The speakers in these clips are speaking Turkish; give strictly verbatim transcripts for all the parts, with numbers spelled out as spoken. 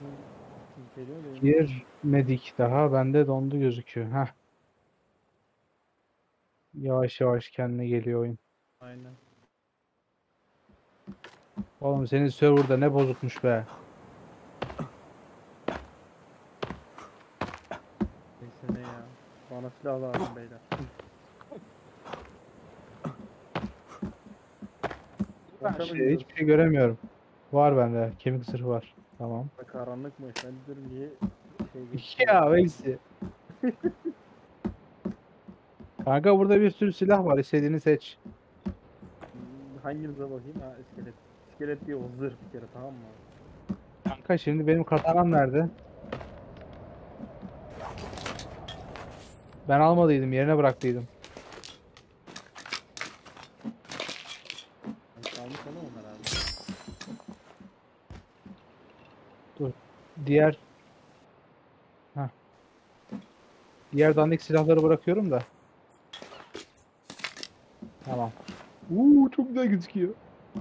Geliyor da yine. Girmedik daha. Bende dondu gözüküyor. Heh. Yavaş yavaş kendine geliyor oyun. Aynen. Oğlum senin serverda ne bozukmuş be. Neyse ne ya. Bana silah lazım beyler. Ben Boşa mı şey, gidiyoruz? hiçbir şey göremiyorum. Var bende. Kemik zırhı var. Tamam. Karanlıkmış. Ben diyorum niye şey geçti. Ya Veysi. Kanka burada bir sürü silah var. İstediğini seç. Hmm, hanginize bakayım? Ha iskelet. İskelet diye o zırh bir kere, tamam mı? Kanka şimdi benim katanam nerede? Ben almadıydım. Yerine bıraktıydım. Ben çalmış olamam herhalde. Dur. Diğer Heh. Diğer dandik silahları bırakıyorum da. Tamam. Uuu çok güzel gözüküyor.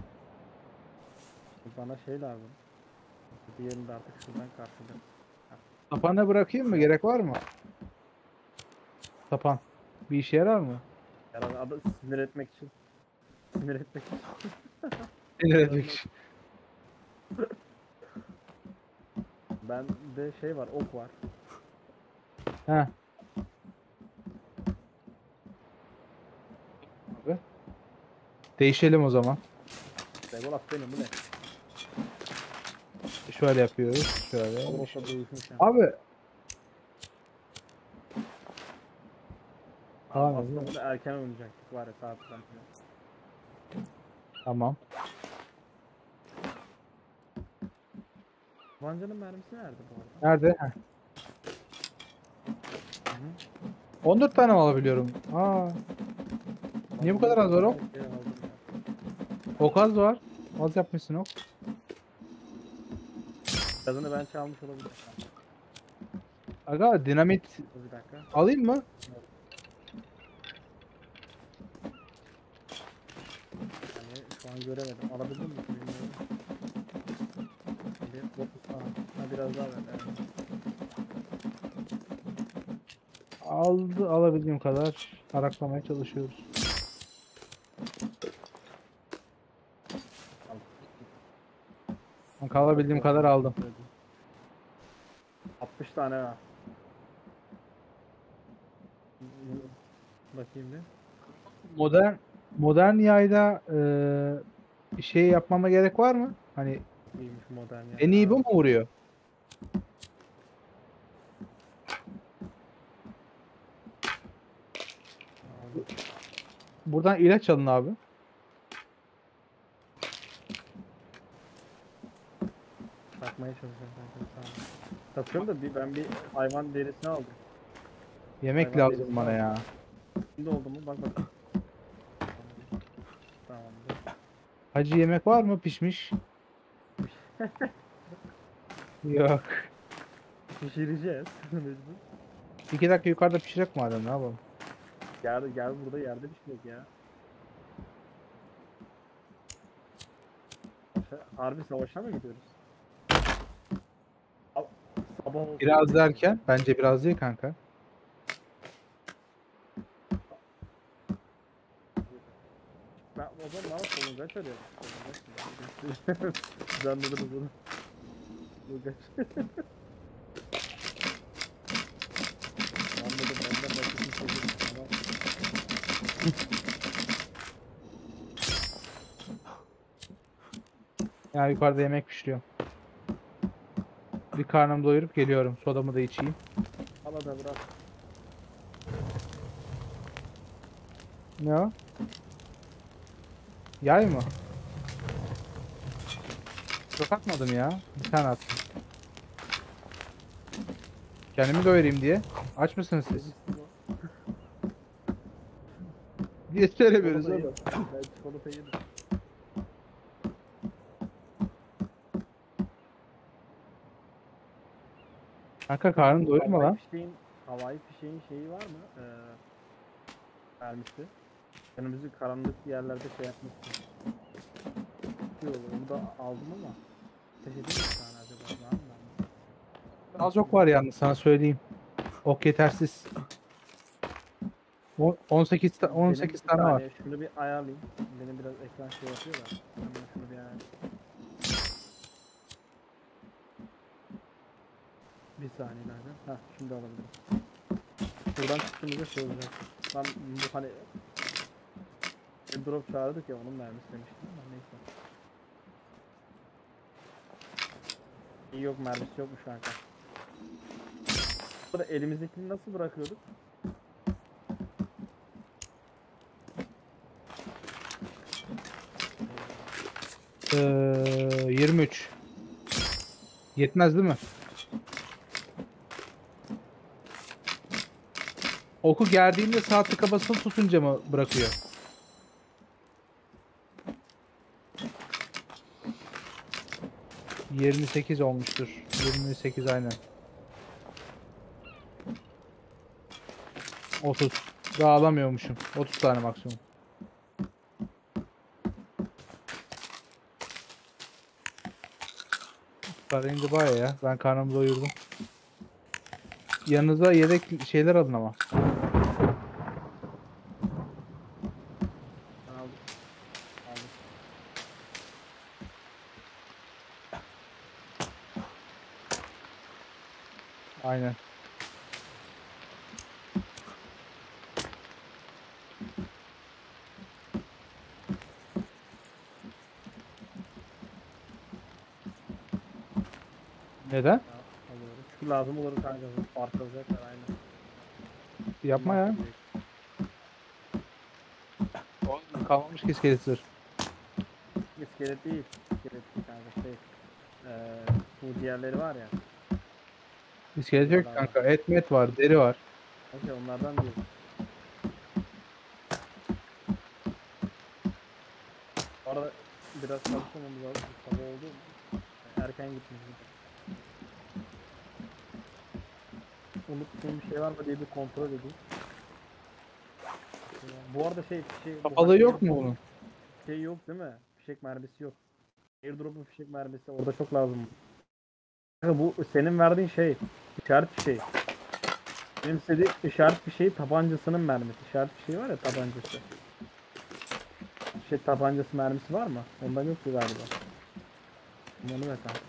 Bana şey lazım. Diğerini de artık şuradan karşılayacağım. Sapanı bırakayım mı? Gerek var mı? Sapan. Bir işe yarar mı? Herhalde adı sinir etmek için. Sinir etmek için. Sinir etmek için. Bende şey var, ok var. Heh. Abi. Değişelim o zaman. Legolas benim bu ne? Şöyle yapıyoruz. Şöyle. Legolas'la değişmiş yani. Abi. Abi Tamam. aslında bunu erken oynayacaktık var ya, saatten falan. Tamam. Tabancanın mermisi nerede bu arada? Nerede? Heh. Hı hı. on dört tane mi alabiliyorum? Aa. Niye bu kadar az var ok? Şey aldım ya. Ok az var. Az yapmışsın ok. Gazını ben çalmış olabilirim. Aga dinamit Dur bir dakika. alayım mı? Yani şu an göremedim. Alabildim mi bilmiyorum. Bir dokuz tane. Ha biraz daha ver. Evet. Aldı alabildiğim kadar araklamaya çalışıyoruz. Al. Kanka alabildiğim kadar aldım. altmış tane ha. Bakayım bir. Modern modern yayda eee şey yapmama gerek var mı? Hani İyiymiş modern yani. en iyi bu Ha. mu vuruyor? Aldım. Buradan ilaç alın abi. Takmaya çalışıyorum kanka. Tamam. Takıyorum da bir, ben bir hayvan derisini aldım. Yemek Hayvan lazım derisini bana aldım. ya. Şimdi oldu mu? Bak bakayım. Tamamdır. Hacı yemek var mı pişmiş? Yok. Pişireceğiz. Mecbur. İki dakika yukarıda pişecek madem ne yapalım? Gel, gel burada yerde pişecek ya. Harbi savaşa mı gidiyoruz? Al- Sabah olsun. Biraz derken bence biraz değil kanka. Ben o zaman ne yapalım? Kaç arıyorum? Siz anladınız bunu. Bu kaç? Anladım. Benden başka kimse yok. Tamam. Ya yukarıda yemek pişiriyor. Bir karnımı doyurup geliyorum. Sodamı da içeyim. Al da bırak. Ne o? Yay mı? Çok atmadım ya. Bir tane attım. Kendimi doyurayım diye. Aç mısınız siz? Diye söylemiyoruz Çikolata oğlum. yedim. Ben çikolata yedim. Kanka karnını doyurma Havai lan. fişeğin, havai fişeğin şeyi var mı? Ee, vermişti. Önümüzü karanlık yerlerde şey yapmıştı. Yok, onu da aldım ama. Ateş edeyim mi bir tane acaba? Var mı bende? Az ok var yalnız sana söyleyeyim. Ok yetersiz. On- on sekiz ta- Benim on sekiz bir tane var. saniye şunu bir ayarlayayım. Benim biraz ekran şey yapıyor da. Hemen şunu bir ayarlayayım. Bir saniye nereden? Hah şimdi alabilirim. Buradan çıktığımızda şey olacak. Ben bu hani bir drop çağırdık ya onun mermisi demiştim ama neyse. İyi yok mermisi yokmuş kanka. Burada elimizdekini nasıl bırakıyorduk? Ee, yirmi üç. Yetmez değil mi? Oku gerdiğinde sağ tıka basılı tutunca mı bırakıyor? yirmi sekiz olmuştur. yirmi sekiz aynen. otuz. Daha alamıyormuşum. otuz tane maksimum. Para indi bayağı ya. Ben karnımı doyurdum. Yanınıza yedek şeyler alın ama. Ben aldım. Aldım. Aynen. Neden? Ya, alıyorum. Şu lazım olur kanka. Parçalayacaklar aynen. Yapma ya. Oğlum kalmamış ki iskelet zırh. İskelet değil. İskelet değil kanka şey. Eee bu diğerleri var ya. İskelet yok Bunlardan var. kanka. Et met var. Deri var. Okey onlardan değil. Bu arada biraz çalışmamız lazım. Sabah oldu. Erken gitmişiz. Unuttuğum bir şey var mı diye bir kontrol edeyim. Bu arada şey şey bu Kapalı hani yok mu bunun? şey yok değil mi? Fişek mermisi yok. Airdrop'un fişek mermisi orada çok lazım. Kanka bu senin verdiğin şey işaret fişeği. Benim istediğim işaret fişeği tabancasının mermisi. İşaret fişeği var ya tabancası. Şey tabancası mermisi var mı? Ondan yoktu galiba. Onu ver kanka.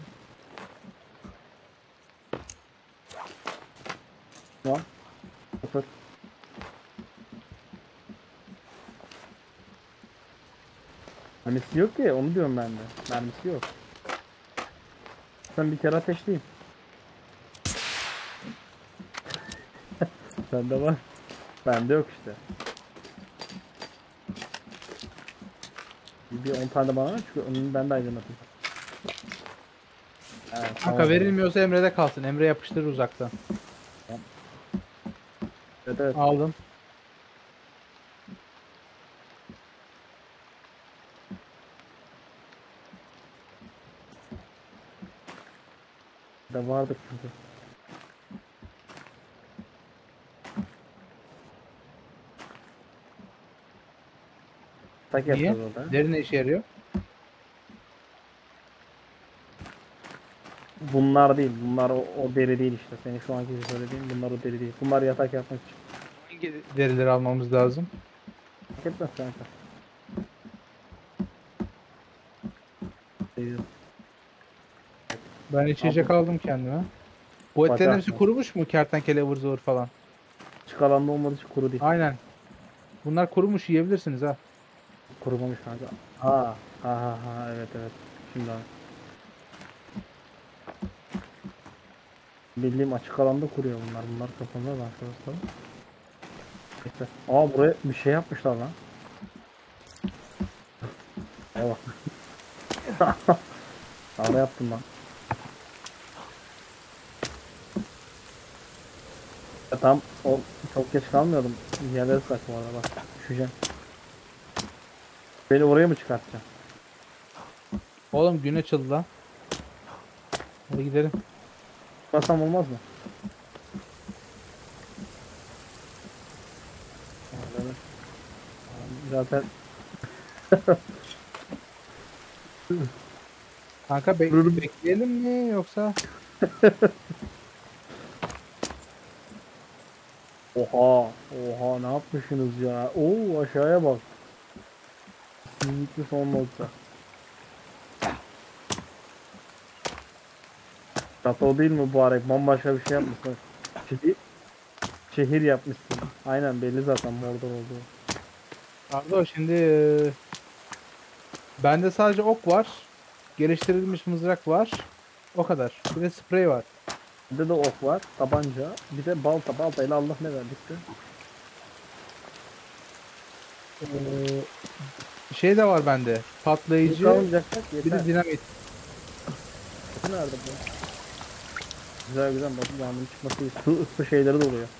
Tamam. Sıfır. Mermisi yok ki onu diyorum ben de. Mermisi yok. Ben bir kere ateşleyeyim. Sende var. Bende yok işte. Bir on tane de bana ver çünkü onu ben de aydınlatayım. Evet, Kanka tamam. verilmiyorsa Emre'de kalsın. Emre yapıştırır uzaktan. Evet, evet. Aldım. De vardı çünkü. Tak Niye? yapacağız orada. Deri ne işe yarıyor? Bunlar değil. Bunlar o, o deri değil işte. Senin şu anki söylediğin bunlar o deri değil. Bunlar yatak yapmak için. Hangi derileri almamız lazım? Fark etmez kanka. Değil. Ben içecek aldım kendime. Bu etlerin Bacak hepsi mı? kurumuş mu? Kertenkele ıvır zıvır falan. Açık alanda olmadığı için kuru değil. Aynen. Bunlar kurumuş yiyebilirsiniz ha. Kurumamış kanka. Ha ha ha ha evet evet. Şimdi abi. Bildiğim açık alanda kuruyor bunlar. Bunlar kafamda lan şurası. Neyse. Aa buraya bir şey yapmışlar lan. Eyvah. Ara yaptım lan. Ya tam o çok geç kalmıyordum. Yerleri ıslak bu arada bak. Düşeceğim. Beni oraya mı çıkartacaksın? Oğlum gün açıldı lan. Hadi gidelim. Basam olmaz mı? Öyle mi? Zaten Kanka be- Dururum. bekleyelim mi yoksa? Oha. Oha ne yapmışsınız ya? Oo aşağıya bak. Kesinlikle son nokta. Çato değil mi mübarek? Bambaşka bir şey yapmışsın. Şehir, şehir yapmışsın. Aynen belli zaten Mordor olduğu. Arda şimdi e, bende sadece ok var. Geliştirilmiş mızrak var. O kadar. Bir de sprey var. Bir de de ok var, tabanca. Bir de balta. Baltayla Allah ne verdiyse. Ee, şey de var bende. Bir Patlayıcı, kalmayacaksak bir yeter. de dinamit. Nerede bu? Güzel güzel bak yağmurun çıkması iyi. Su, su şeyleri de oluyor.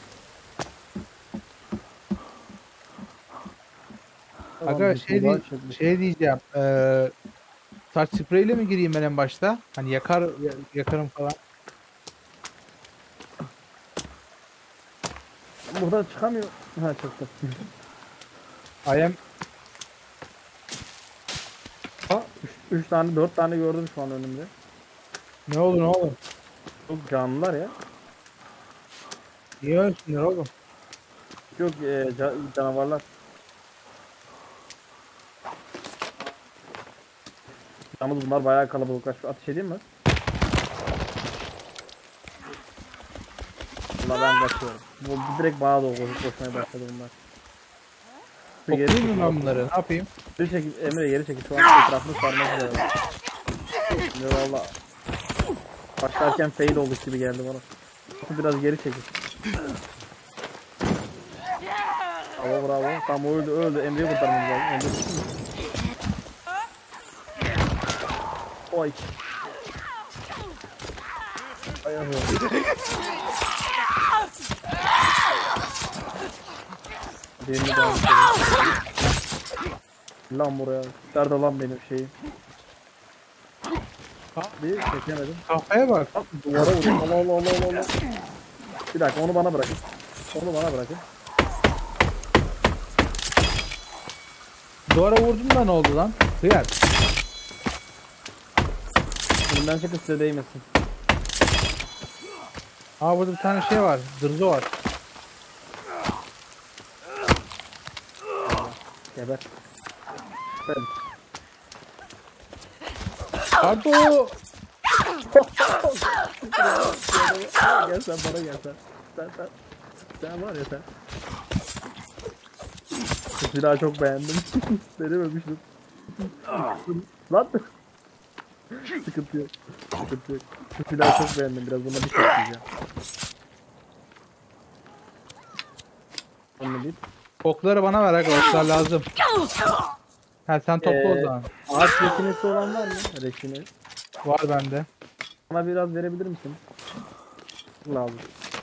Tamam, Aga bir şey, tuğla di- çekmiş. şey diyeceğim. Ee, saç spreyle mi gireyim ben en başta? Hani yakar ya- yakarım falan. Buradan çıkamıyor. Ha çıktı. I am Ha üç tane dört tane gördüm şu an önümde. ne oldu ne oldu? Çok canlılar ya. Niye ölsünler oğlum? Çok e, ca- canavarlar. Yalnız bunlar bayağı kalabalıklar. Şu ateş edeyim mi? Valla ben kaçıyorum. Bu direkt bana doğru koş- koşmaya başladı bunlar. Bir geri Okuyayım mı çekil. ben bunları? Ne yapayım? Geri çekil. Emre geri çekil. Şu an etrafını sarmak üzere. Şimdi valla başlarken fail olduk gibi geldi bana. Biraz geri çekil. Bravo bravo. Tam öldü öldü. Emre'yi kurtarmamız lazım. Emre düştü mü? Oy. Ayağı. Birini daha bitirelim. Lan buraya. Nerede lan benim şeyim? Bir çekemedim. Kafaya bak. Bak duvara vurdum. Allah Allah Allah Allah Allah. Bir dakika onu bana bırakın. Onu bana bırakın. Duvara vurdum da ne oldu lan? Hıyar. Elimden çekip size değmesin. Aa burada bir tane şey var. Dırzo var. Geber. Ben. Ardo! Gel sen bana gel sen. Sen sen. Sen var ya sen. Bu silahı çok beğendim. Denememiştim. Lan. Sıkıntı yok. Sıkıntı yok. Bu silahı çok beğendim. Biraz buna bir şey diyeceğim. Onu bir. Okları bana ver aga. Oklar lazım. Ha sen topla o Ee, zaman. Ağaç reçinesi olan var mı? Reçine. Var bende. Bana biraz verebilir misin? Lazım.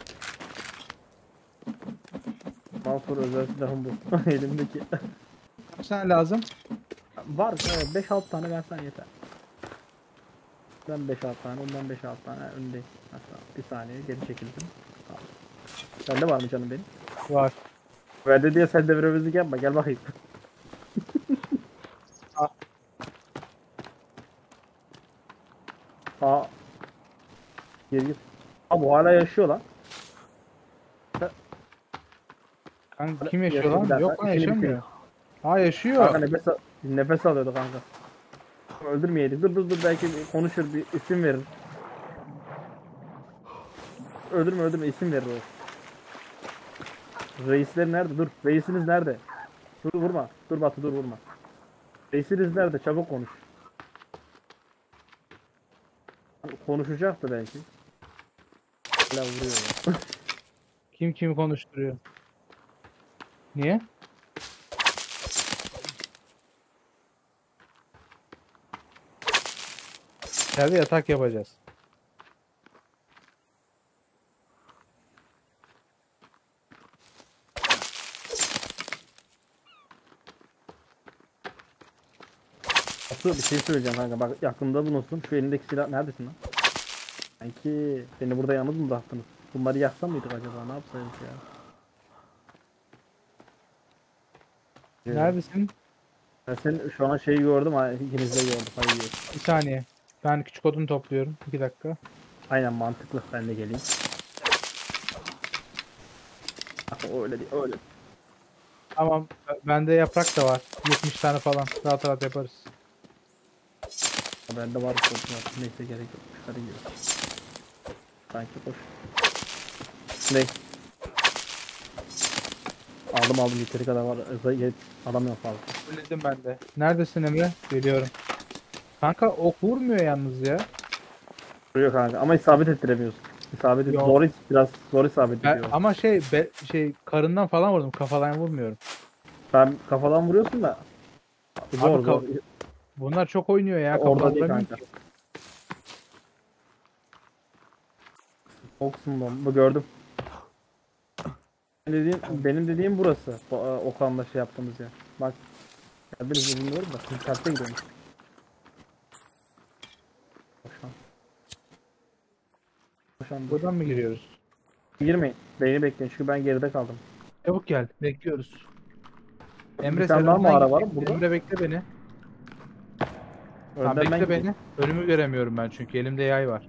Mansur özel silahım bu. Elimdeki. Kaç tane lazım? Var. beş altı tane versen yeter. Ben beş altı tane, ondan beş altı tane öndeyim. Hatta bir saniye geri çekildim. Tamam. Sende var mı canım benim? Var. Verdi diye sen de veremezlik yapma. Gel bakayım. Al. Aa. Geri git. Aa bu hala yaşıyor lan. Kanka kim yaşıyor Yaşıyor bir lan? dakika, Yok lan işini yaşamıyor. bitireyim. Ha yaşıyor. Kanka nefes, al- nefes alıyordu kanka. Öldürmeyeydik. Dur dur dur belki bir konuşur bir isim verir. Öldürme öldürme isim verir o. Reisler nerede? Dur. Reisiniz nerede? Dur vurma. Dur Batu dur vurma. Reisiniz nerede? Çabuk konuş. Konuşacaktı belki. Hala vuruyor ya. Kim kimi konuşturuyor? Niye? İçeride yatak yapacağız. Batu bir şey söyleyeceğim kanka. Bak yakında bulunsun. Şu elindeki silah neredesin lan? Sanki beni burada yalnız mı bıraktınız? Bunları yaksan mıydık acaba? Ne yapsaydık ya? Neredesin? Ben senin şu an şeyi gördüm. ha, İkiniz de gördüm. Hadi yiyelim. Bir saniye. Ben küçük odun topluyorum. İki dakika. Aynen mantıklı. Ben de geleyim. Öyle değil, öyle. Tamam. Bende yaprak da var. yetmiş tane falan. Rahat rahat yaparız. Bende var korkma. Neyse gerek yok. Hadi gidelim. Sanki koş. Ne? Aldım aldım yeteri kadar var. Zayıf alamıyorum fazla. Fulledim ben de. Neredesin Emre? Geliyorum. Kanka ok vurmuyor yalnız ya. Vuruyor kanka ama isabet ettiremiyorsun. İsabet et Yok. zor biraz zor isabet Ben, ediyor. ama şey be, şey karından falan vurdum. Kafadan vurmuyorum. Sen kafadan vuruyorsun da zor Abi, zor. ka- Bunlar çok oynuyor ya. Orada Kafadan değil vuramıyorum kanka. ki. Oksun bomba gördüm. Benim dediğim, benim dediğim burası. Bu, e, Okan'la şey yaptığımız yer. Bak. Ya biraz bilmiyorum da. Şimdi terse gidiyorum. Boşan. Boşan. dur. Buradan mı giriyoruz? Girmeyin. Beni bekleyin çünkü ben geride kaldım. Çabuk gel. Bekliyoruz. Emre Bir sen tane daha önden mağara git. var burada. Emre bekle beni. Tamam, Önden ben bekle gideyim. beni. Önümü göremiyorum ben çünkü elimde yay var.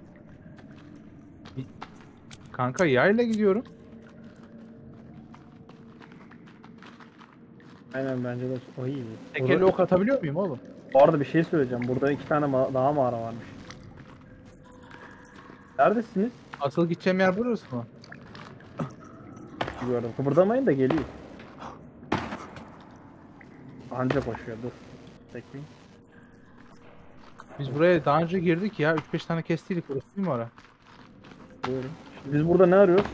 Kanka yayla gidiyorum. Aynen bence de o iyi. Tekeli Burada, ok atabiliyor muyum oğlum? bu arada bir şey söyleyeceğim. Burada iki tane ma- daha mağara varmış. Neredesiniz? Asıl gideceğim yer burası mı? Gördüm. Kıpırdamayın da geliyor. Anca koşuyor. Dur. Bekleyin. Biz buraya daha önce girdik ya. üç beş tane kestiydik, burası değil mi ora? Buyurun. Şimdi biz burada ne arıyoruz?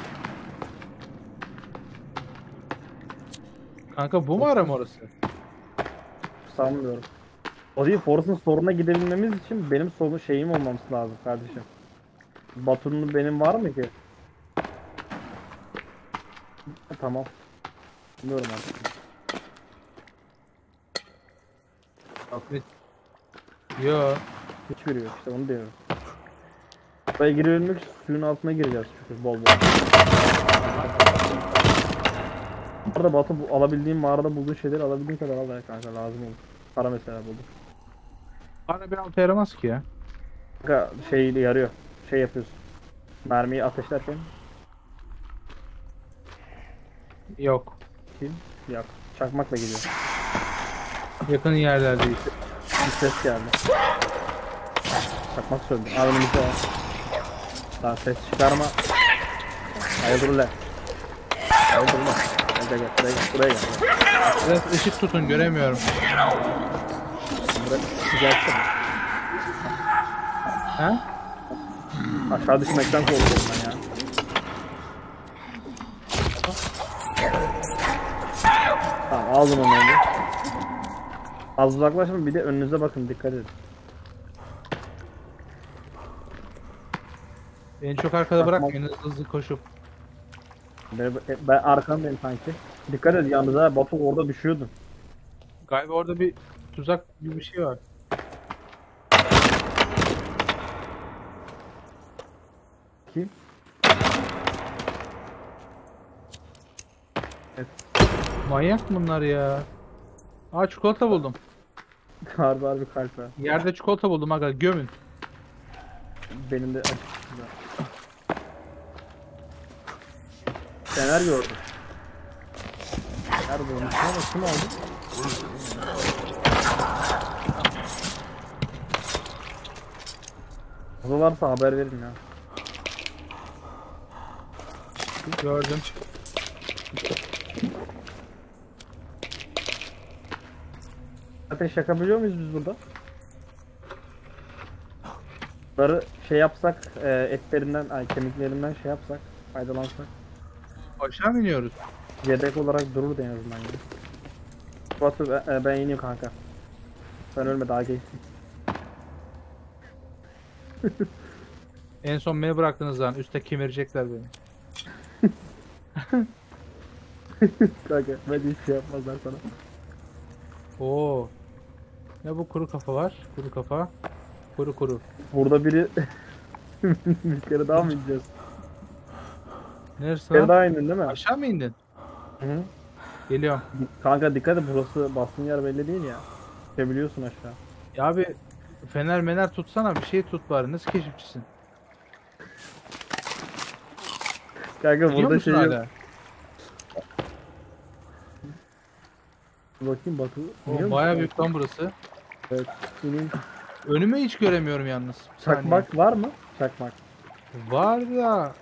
Kanka bu mu ara mı orası? Sanmıyorum. O değil. Force'un soruna gidebilmemiz için benim sorun şeyim olmaması lazım kardeşim. Batu'nun benim var mı ki? Ha, tamam. Bilmiyorum artık. Yo. Hiçbiri yok işte onu diyorum. Buraya girebilmek için suyun altına gireceğiz çünkü bol bol. Orada Batu bu, alabildiğin mağarada bulduğun şeyleri alabildiğin kadar al ya kanka lazım olur. Para mesela bulduk. Bana bir altı yaramaz ki ya. Kanka şey yarıyor. Şey yapıyorsun. Mermiyi ateşlerken Yok. kim? Yak. Çakmakla gidiyor. Yakın yerlerdeyiz. Bir ses geldi. Çakmak söndü. Al önümüzde var. Lan ses çıkarma. Hayırdır ulan. Hayırdır ulan. Gel gel gel. Buraya gel. Buraya gel. Biraz ışık tutun, göremiyorum. Buraya gelsene. Ha? Aşağı düşmekten korkuyorum ben ya. Tamam aldım onu önce. Az uzaklaşma bir de önünüze bakın dikkat edin. Beni çok arkada Bakmak- bırakmayın, hızlı hızlı koşup. Ben, ben arkandayım sanki. Dikkat et yalnız ha Batu orada düşüyordun. Galiba orada bir tuzak gibi bir şey var. Kim? Evet. Manyak mı bunlar ya? Aa, çikolata buldum. Harbi harbi kalp ha. Yerde çikolata buldum aga, gömün. Benim de açık. Fener gördüm. Nerede olmuş ama kim aldı? O varsa haber verin ya. Gördüm. Ateş yakabiliyor muyuz biz burada? Bunları şey yapsak, e, etlerinden, ay kemiklerinden şey yapsak, faydalansak. Aşağı mı iniyoruz? Yedek olarak dururdu en azından ya. Batu ben, e, ben ineyim kanka. Sen ölme daha geçsin. En son beni bıraktınız lan. Üste kemirecekler beni. Kanka ben hiç şey yapmazlar sana. Oo. Ne bu, kuru kafa var? Kuru kafa. Kuru kuru. Burada biri bir kere daha mı ineceğiz? Neresi Bir kere lan? daha indin değil mi? Aşağı mı indin? Hı hı. Geliyorum. Kanka dikkat et burası bastığın yer belli değil ya. Çıkabiliyorsun aşağı. Ya abi, fener mener tutsana, bir şey tut bari. Nasıl keşifçisin? Kanka Biliyor burada musun şey yok. hala? Bakayım Batu. O Biliyor bayağı musun? büyük lan burası. Evet. Senin Önümü hiç göremiyorum yalnız. Bir saniye. çakmak var mı? Çakmak. Var da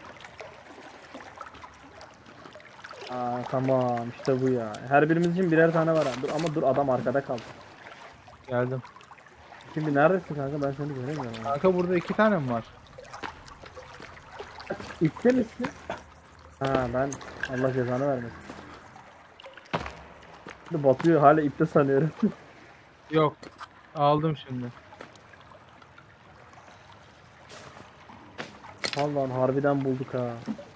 Aa tamam işte bu ya. Her birimiz için birer tane var. ha. Dur ama dur adam arkada kaldı. geldim. Şimdi neredesin kanka ben seni göremiyorum. ya. Kanka burada iki tane mi var? İpte misin? Ha ben Allah cezanı vermesin. Şimdi Batu'yu hala ipte sanıyorum. Yok. Aldım şimdi. Allah'ım harbiden bulduk ha.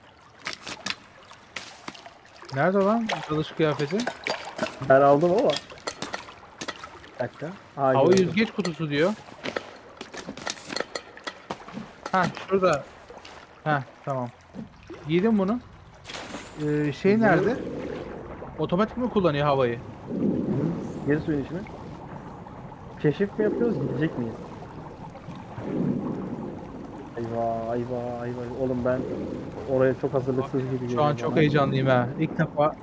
Nerede lan dalış kıyafeti? Ben aldım ama. Bir dakika. Aa, Hava gördüm. yüzgeç kutusu diyor. Ha şurada. Ha tamam. Giydim bunu. Ee, şey nerede? Otomatik mi kullanıyor havayı? Geri suyun içine. Keşif mi yapıyoruz gidecek miyiz? Eyvah eyvah eyvah. Oğlum ben oraya çok hazırlıksız gibi Şu geliyorum an çok bana. heyecanlıyım ha. İlk defa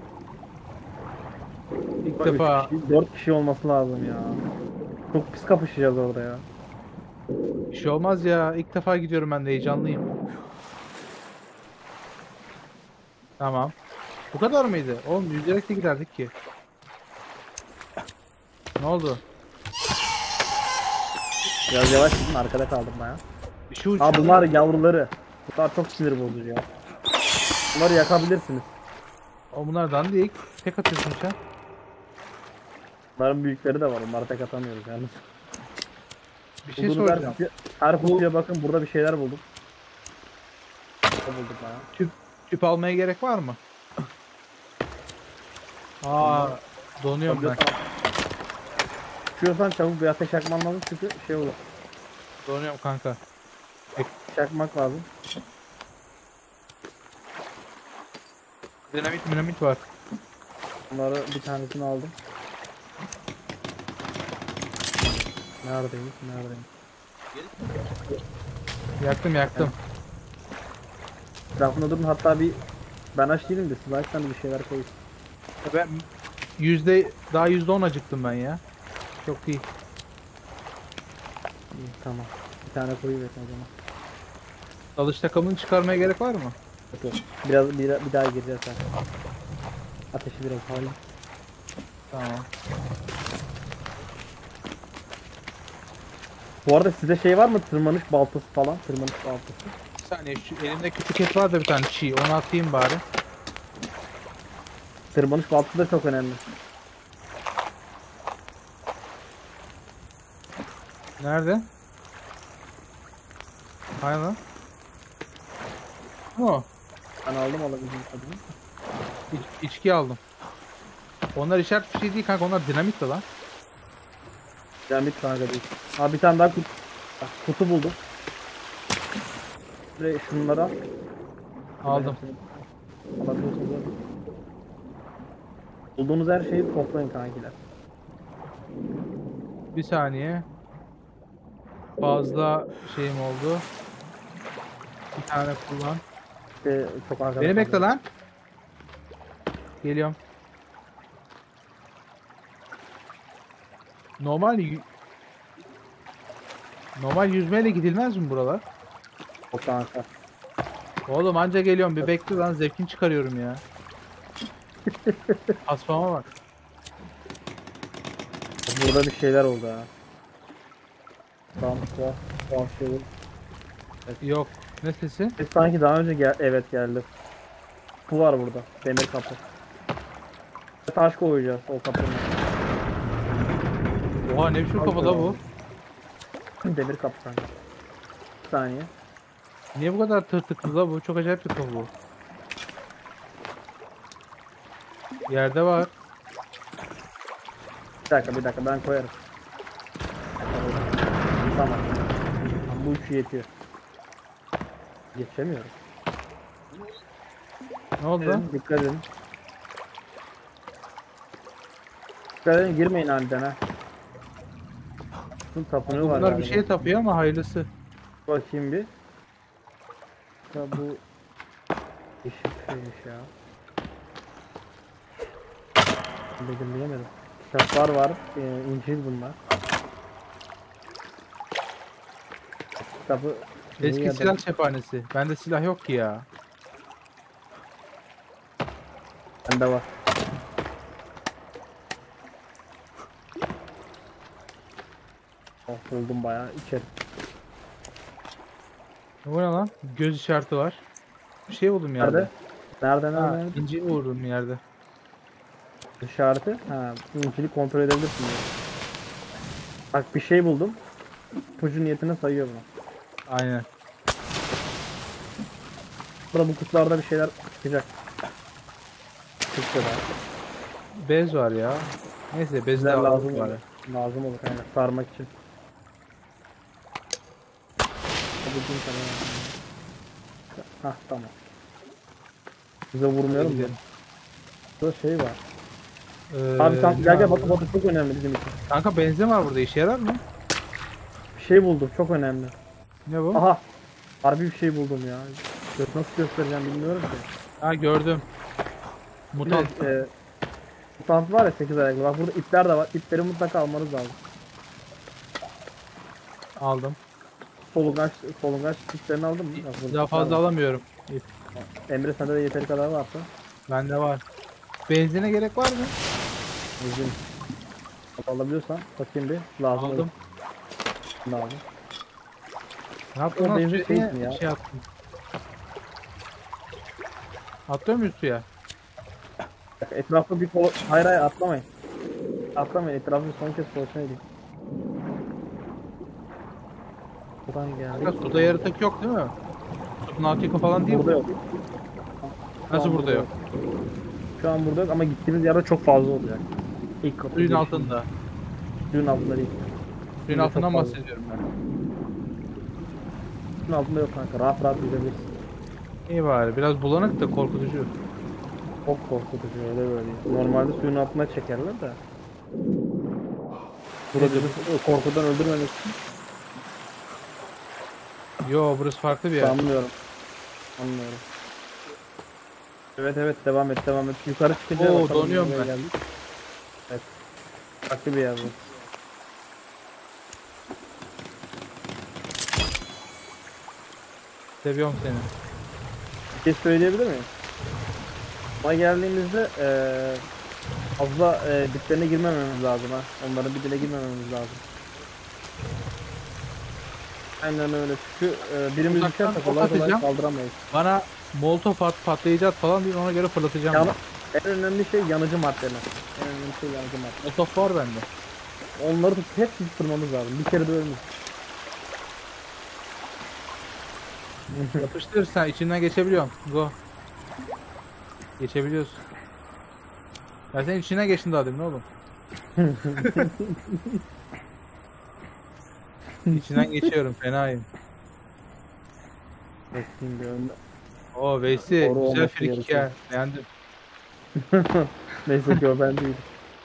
ilk Bak, defa üç kişi, dört kişi olması lazım ya. Çok pis kapışacağız orada ya. bir şey olmaz ya. İlk defa gidiyorum ben de heyecanlıyım. Tamam. Bu kadar mıydı? Oğlum yüzerek de giderdik ki. Ne oldu? Biraz yavaş gidin arkada kaldım ben ya. Bir şey uçuyor. Aa bunlar yavruları. Bunlar çok sinir bozucu ya. Bunları yakabilirsiniz. O bunlardan değil. Tek atıyorsun sen. Bunların büyükleri de var. Onları tek atamıyoruz yalnız. Bir şey Bulduğunuz her soracağım. kutuya, her kutuya bakın burada bir şeyler buldum. Ne bulduk ben ya? Tüp, tüp almaya gerek var mı? Aa, donuyorum ben. Üşüyorsan çabuk bir ateş yakman lazım çünkü şey olur. Donuyorum kanka. Çakmak lazım. Dinamit dinamit var. Bunları bir tanesini aldım. Neredeyim? Neredeyim? Yaktım yaktım. Etrafında durun hatta bir ben aç değilim de siz açsan bir şeyler koyun. Ben yüzde daha yüzde on acıktım ben ya. Çok iyi. İyi, tamam. Bir tane koyuverin o zaman. Dalış takımını çıkarmaya gerek var mı? Yok, yok. Biraz bir, bir daha gireceğiz sen. Ateşi biraz halim. Tamam. Bu arada sizde şey var mı? Tırmanış baltası falan. Tırmanış baltası. Bir saniye şu elimde küçük et var da bir tane çiğ. Onu atayım bari. Tırmanış baltası da çok önemli. Nerede? Aynen. O. Ben aldım alabildiğim kadarını. İç, içki aldım. Onlar işaret fişeği değil kanka. Onlar dinamit de lan. Dinamit kanka değil. Abi bir tane daha kutu, bak, kutu buldum. Ve şunları al. Aldım. Alabiliyorsunuz abi. Bulduğunuz her şeyi toplayın kankiler. Bir saniye. Fazla şeyim oldu. Bir tane kullan. İşte çok arkada Beni bekle kaldı. lan. Geliyorum. Normal yü- Normal yüzmeyle gidilmez mi buralar? Çok kanka. Oğlum anca geliyorum. Bir bekle lan. Zevkini çıkarıyorum ya. Asfama bak. Burada bir şeyler oldu ha. Tamam, tuhaf, tuhaf şeyler. Yok. Ne sesi? Biz sanki daha önce gel evet geldi. Bu var burada. Demir kapı. Taş koyacağız o kapının. Oha ne biçim kafa la bu? Demir kapı kanka. Bir saniye. Niye bu kadar tırtıklı la bu? Çok acayip bir kafa bu. Yerde var. Bir dakika bir dakika ben koyarım. Tamam. Bu üçü yetiyor. Geçemiyorum. Ne oldu? Evet, dikkat edin. Dikkat edin girmeyin aniden ha. Bunun tapınağı var Bunlar bir galiba. şey tapıyor ama hayırlısı. Bakayım bir. Ya bu değişik bir şeymiş ya. Belirleyemedim. Kitaplar var. Ee, İncil bunlar. Kitabı Eski neyi silah adı? cephanesi. Bende silah yok ki ya. Bende var. Oh, buldum bayağı içeri. Bu ne lan? Göz işareti var. Bir şey buldum yerde. Nerede? Nerede nerede Ha, nerede? İncil vurdum yerde. İşareti. Ha, İncil'i kontrol edebilirsin diyor. Bak bir şey buldum. İpucu niyetine sayıyor bunu. Aynen. Burada bu kutularda bir şeyler çıkacak. Çıktı da. Bez var ya. Neyse bez de Bizler lazım lazım olur. var. Lazım olur yani sarmak için. Buldum sana. Hah tamam. Bize vurmuyorum da. Gidelim. Burada şey var. Ee, Abi tamam ne gel var gel burada? bak bak çok önemli bizim için. Kanka benzin var burada, işe yarar mı? Bir şey buldum çok önemli. Ne bu? Aha. Harbi bir şey buldum ya. Gö- Nasıl göstereceğim bilmiyorum ki. Ha, gördüm. Mutant. Bir de, e, mutant var ya sekiz ayaklı. Bak burada ipler de var. İpleri mutlaka almanız lazım. Aldım. Solungaç, solungaç iplerini aldın mı? Bak, burada Daha ipler fazla var. alamıyorum. Emre sende de yeteri kadar varsa. Bende var. Benzine gerek var mı? Bizim alabiliyorsan bakayım bir. Lazım olur. Aldım. Lazım. Ne yaptın O lan? benzin Suya şey niye için ya. şey attın? Atlıyor muyuz suya? Etrafı bir kol... Hayır hayır atlamayın. Atlamayın. Etrafı bir son kez kontrol edin. Buradan Kanka geldik. suda yaratık yok değil mi? Nautica falan değil Burada mi? yok. Şu Nasıl an burada yok? Şu an burada yok ama gittiğimiz yerde çok fazla olacak. İlk kapı Suyun girişinde. altında. Suyun altında değil. Suyun Çok altından fazla. bahsediyorum ben. Suyun altında yok kanka. Rahat rahat gidebilirsin. İyi bari. Biraz bulanık da korkutucu. Çok korkutucu öyle böyle değil. Normalde suyun altına çekerler de. Burada bizi korkudan öldürmemek için Yo, burası farklı bir yer. anlıyorum. Anlıyorum. Evet evet devam et devam et. Yukarı çıkınca Oo, bakalım donuyorum nereye ben. geldik. Evet. Farklı bir yer bu. Seviyorum seni. Bir şey söyleyebilir miyim? Ama geldiğimizde eee fazla eee diplerine girmememiz lazım ha. Onların dibine girmememiz lazım. Aynen öyle. Çünkü eee birimiz Uzaktan düşerse ok kolay kolay atacağım. kaldıramayız. Bana molotov at, patlayıcı at falan değil, ona göre fırlatacağım. Yan ben. en önemli şey yanıcı maddeler. En önemli şey yanıcı madde. Molotov var bende. Onları tut hepsini tutturmamız lazım. Bir kere de ölmüş. Yapıştır, sen içinden geçebiliyorsun. Go. Geçebiliyorsun. Ya sen içinden geçtin daha demin oğlum. İçinden geçiyorum, fenayım. Bekleyin bir önde. Oo Veysi, Doğru güzel olması frikik gerekiyor. ya. Beğendim. Neyse ki o ben değil.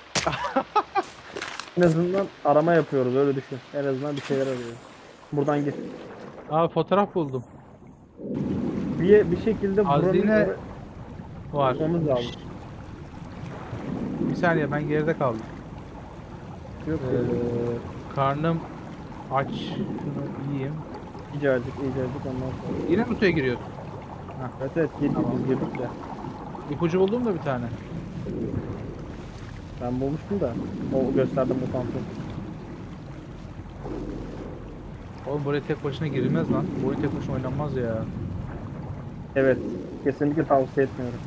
En azından arama yapıyoruz öyle düşün. En azından bir şeyler arıyoruz. Buradan git. Aa, fotoğraf buldum. Bir, bir şekilde buranın Hazine oraya var. tutmamız lazım. Bir saniye, ben geride kaldım. Yok Ee, ee, karnım aç. Şunu yiyeyim. iyice acık iyice acık ondan sonra. Yine kutuya giriyoruz. Evet evet girdik Tamam. biz girdik de. İpucu buldum da bir tane. Ben bulmuştum da. O gösterdim mutantı. Oğlum buraya tek başına girilmez lan. Bu oyun tek başına oynanmaz ya. Evet. Kesinlikle tavsiye etmiyorum.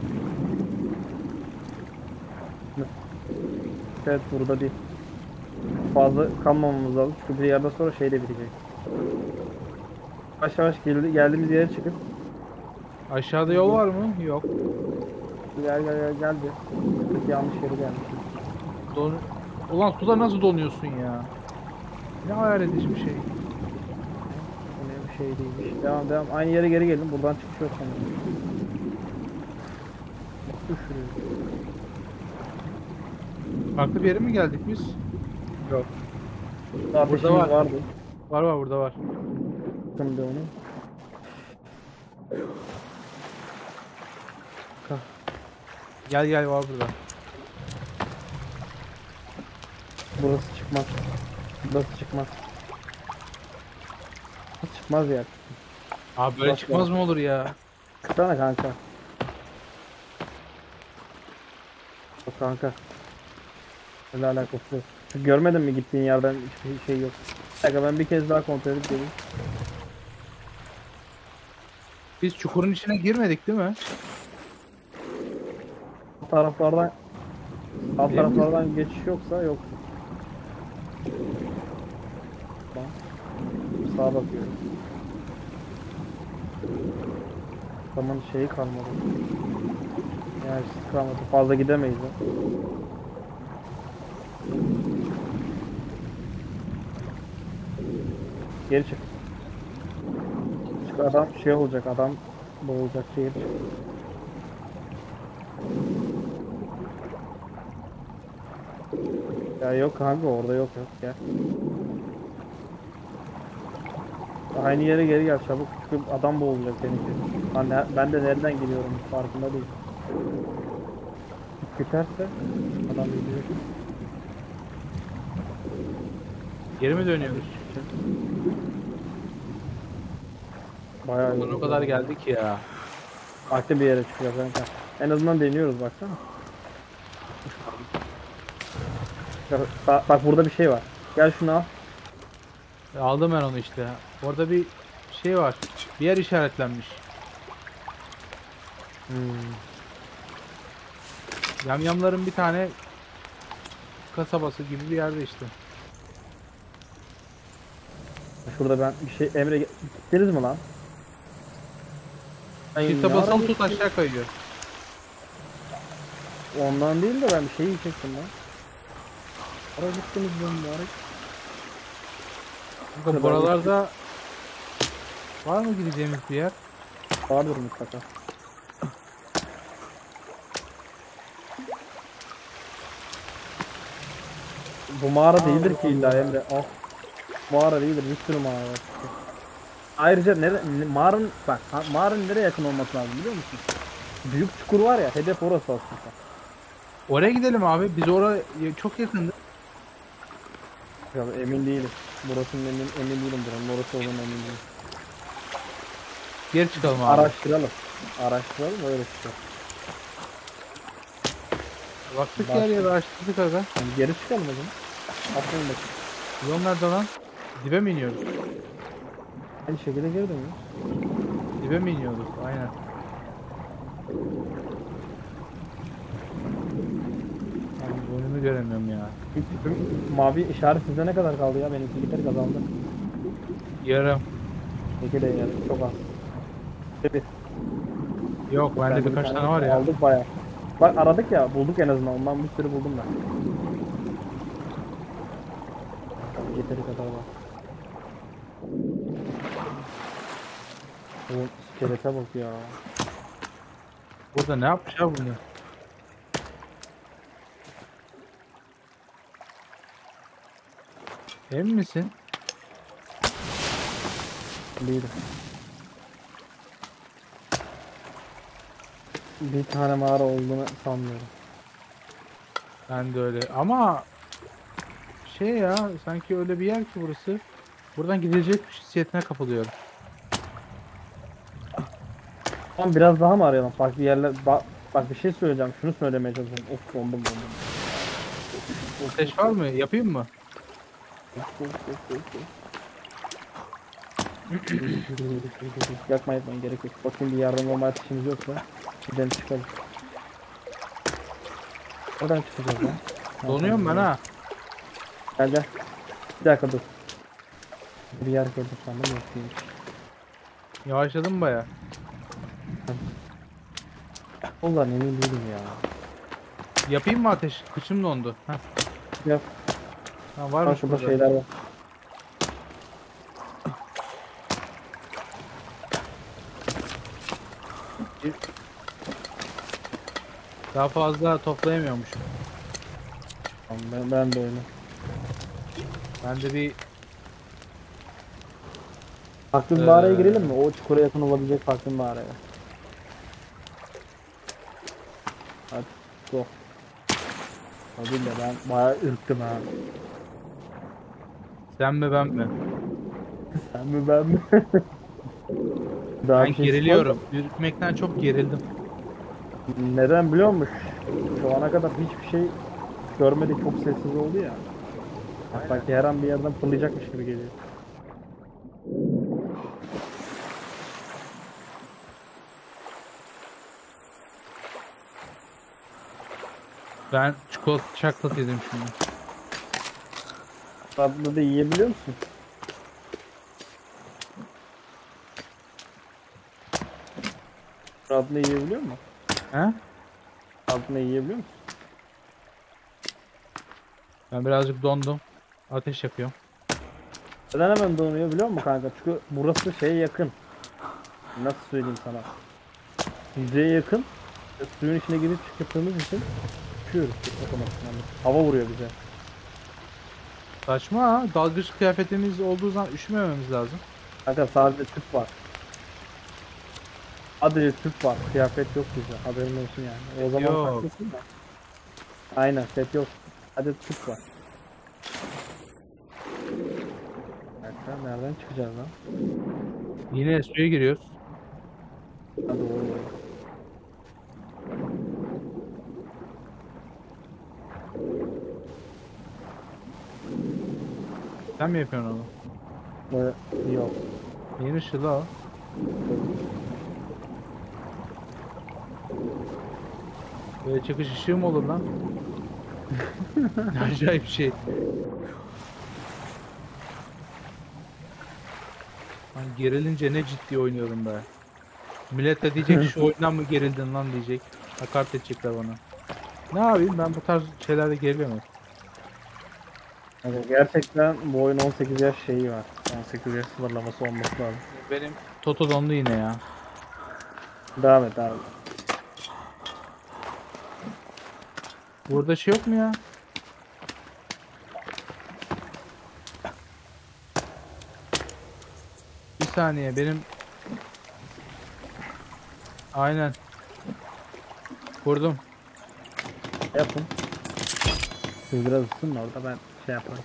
Evet burada değil. Fazla kalmamamız lazım çünkü bir yerden sonra şey de bitecek. Yavaş yavaş geldi, geldiğimiz yere çıkıp Aşağıda yol var mı? Yok. gel gel gel geldi. Çok yanlış yere gelmiş. Don Ulan suda nasıl donuyorsun ya? Ne hayal edici bir şey. Önemli bir şey değilmiş. Devam devam. Aynı yere geri geldim. Buradan çıkış yok sanırım. Dur şuraya. Farklı bir yere mi geldik biz? Yok. Ateşimiz var. vardı. Var var, burada var. Şimdi onu. Gel gel, var burada. Burası çıkmaz. Burası çıkmaz. Burası çıkmaz ya. Abi böyle Bak çıkmaz ya. mı olur ya? Çıksana kanka. Yok kanka. Öyle alakası yok. Çünkü görmedin mi gittiğin yerden hiçbir şey yok. Bir dakika ben bir kez daha kontrol edip geleyim. Biz çukurun içine girmedik değil mi? Alt taraflardan alt Emin misin? taraflardan geçiş yoksa yok. Tamam. Sağa bakıyorum. Tamam şeyi kalmadı. Yani siz kalmadı. Fazla gidemeyiz ya. Geri çık. Çık adam şey olacak adam boğulacak geri çık. Ya yok kanka orada yok yok gel. Aynı yere geri gel çabuk çünkü adam boğulacak seninki. Ben, ne- ben de nereden geliyorum farkında değil. Biterse adam gidiyor. Geri mi dönüyoruz? Bayağı Ulan o kadar geldik ya. farklı bir yere çıkacağız kanka. En azından deniyoruz baksana. Bak, bak burada bir şey var. Gel şunu al. E, Aldım ben onu işte. Orada bir şey var. Bir yer işaretlenmiş. Hmm. Yamyamların bir tane kasabası gibi bir yerde işte. Şurada ben bir şey Emre gittiniz mi lan? Ay, Çifte ne basılı ara tut gitti? aşağı kayıyor. Ondan değil de ben bir şey yiyecektim lan. Ara gittiniz lan bu ara. Kanka buralarda var mı gideceğimiz bir yer? Vardır mutlaka. Bu mağara değildir ki illa Emre. Al. Mağara değildir. Bir sürü mağara var. Ayrıca nere, ne- mağaranın bak ha- mağaranın nereye yakın olması lazım biliyor musun? Büyük çukur var ya hedef orası aslında. Oraya gidelim abi. Biz oraya çok yakındık. Ya emin değilim. Burasının emin, emin değilim buranın orası olduğunu emin değilim. Geri çıkalım abi. Araştıralım. Araştıralım öyle çıkalım. Baktık Baş- yer yer araştırdık aga. Yani geri çıkalım o zaman. Atlayın bakayım. Yol nerede lan? Dibe mi iniyoruz? Aynı şekilde geri dönüyoruz. Dibe mi iniyoruz? Aynen. Abi önümü göremiyorum ya. Mavi işaret sizde ne kadar kaldı ya? Benimki gider kazandı. Yarım. İki de yani çok az. Bir. Yok bende Bende bir birkaç tane var ya. Aldık bayağı. Bak aradık ya bulduk en azından ondan bir sürü buldum ben. Yeteri kadar var. O iskelete bak ya. Burada ne yapmış abi bunu? Emin misin? Değilim. Bir tane mağara olduğunu sanmıyorum. Ben de öyle. Ama şey ya sanki öyle bir yer ki burası. Buradan gidecekmiş hissiyetine kapılıyorum. Tamam biraz daha mı arayalım? Farklı yerler... Bak, bak bir şey söyleyeceğim. Şunu söylemeye çalışıyorum. Of dondum dondum. Ateş var mı? Yapayım mı? Of, of, of, of, of. Yakma yapmayın gerek yok. Bakayım bir yardım olma ateşimiz yoksa. Gidelim çıkalım. Oradan çıkacağız lan. Donuyorum ben ha. Gel gel. Bir dakika dur. Bir yer gördüm sandım yok değilmiş. Yavaşladım baya. Ulan emin değilim ya. Yapayım mı ateş? Kıçım dondu. Heh. Yap. Ha, var Bak mı şurada şurada? şeyler var. Daha fazla toplayamıyormuşum. Tamam, ben, ben de öyle. Ben de bir Farklı bir Ee, mağaraya girelim mi? O çukura yakın olabilecek farklı bir mağaraya. Hadi go. Hadi de ben bayağı ürktüm ha. Sen mi ben mi? Sen mi ben mi? Daha Ben bir şey geriliyorum. Yürütmekten çok gerildim. çıkmadı. Neden biliyor musun? Şu ana kadar hiçbir şey görmedik, çok sessiz oldu ya. Sanki her an bir yerden fırlayacakmış gibi geliyor. Ben çikolata çaklat yedim şimdi. Tatlı da yiyebiliyor musun? Tatlı yiyebiliyor musun? He? Tatlı yiyebiliyor musun? Ben birazcık dondum. Ateş yakıyorum. Neden hemen donuyor biliyor musun kanka? Çünkü burası şeye yakın. Nasıl söyleyeyim sana? Yüzeye yakın. Ve suyun içine girip çıktığımız için üşüyoruz otomatikman. Hava vuruyor bize. Saçma ha. Dalgıç kıyafetimiz olduğu zaman üşümememiz lazım. Kanka sadece tüp var. Sadece tüp var. Kıyafet yok bize. Haberin olsun yani. O zaman Yok. haklısın da. Aynen, set yok. Sadece tüp var. Kanka nereden çıkacağız lan? Yine suya giriyoruz. Ha, doğru. Sen mi yapıyorsun onu? Böyle yok. Neyin ışığı la o? Böyle çıkış ışığı mı olur lan? Acayip bir şey. Lan gerilince ne ciddi oynuyorum be. Millet de diyecek şu oyundan mı gerildin lan diyecek. Hakaret edecekler bana. Ne yapayım ben bu tarz şeylerde geriliyorum. Yani gerçekten bu oyun on sekiz yaş şeyi var. on sekiz yaş sınırlaması olması lazım. Benim Toto dondu yine ya. Devam et abi. Burada şey yok mu ya? Bir saniye benim... Aynen. Vurdum. Yapın. Siz biraz ısın da orada ben şey yaparım.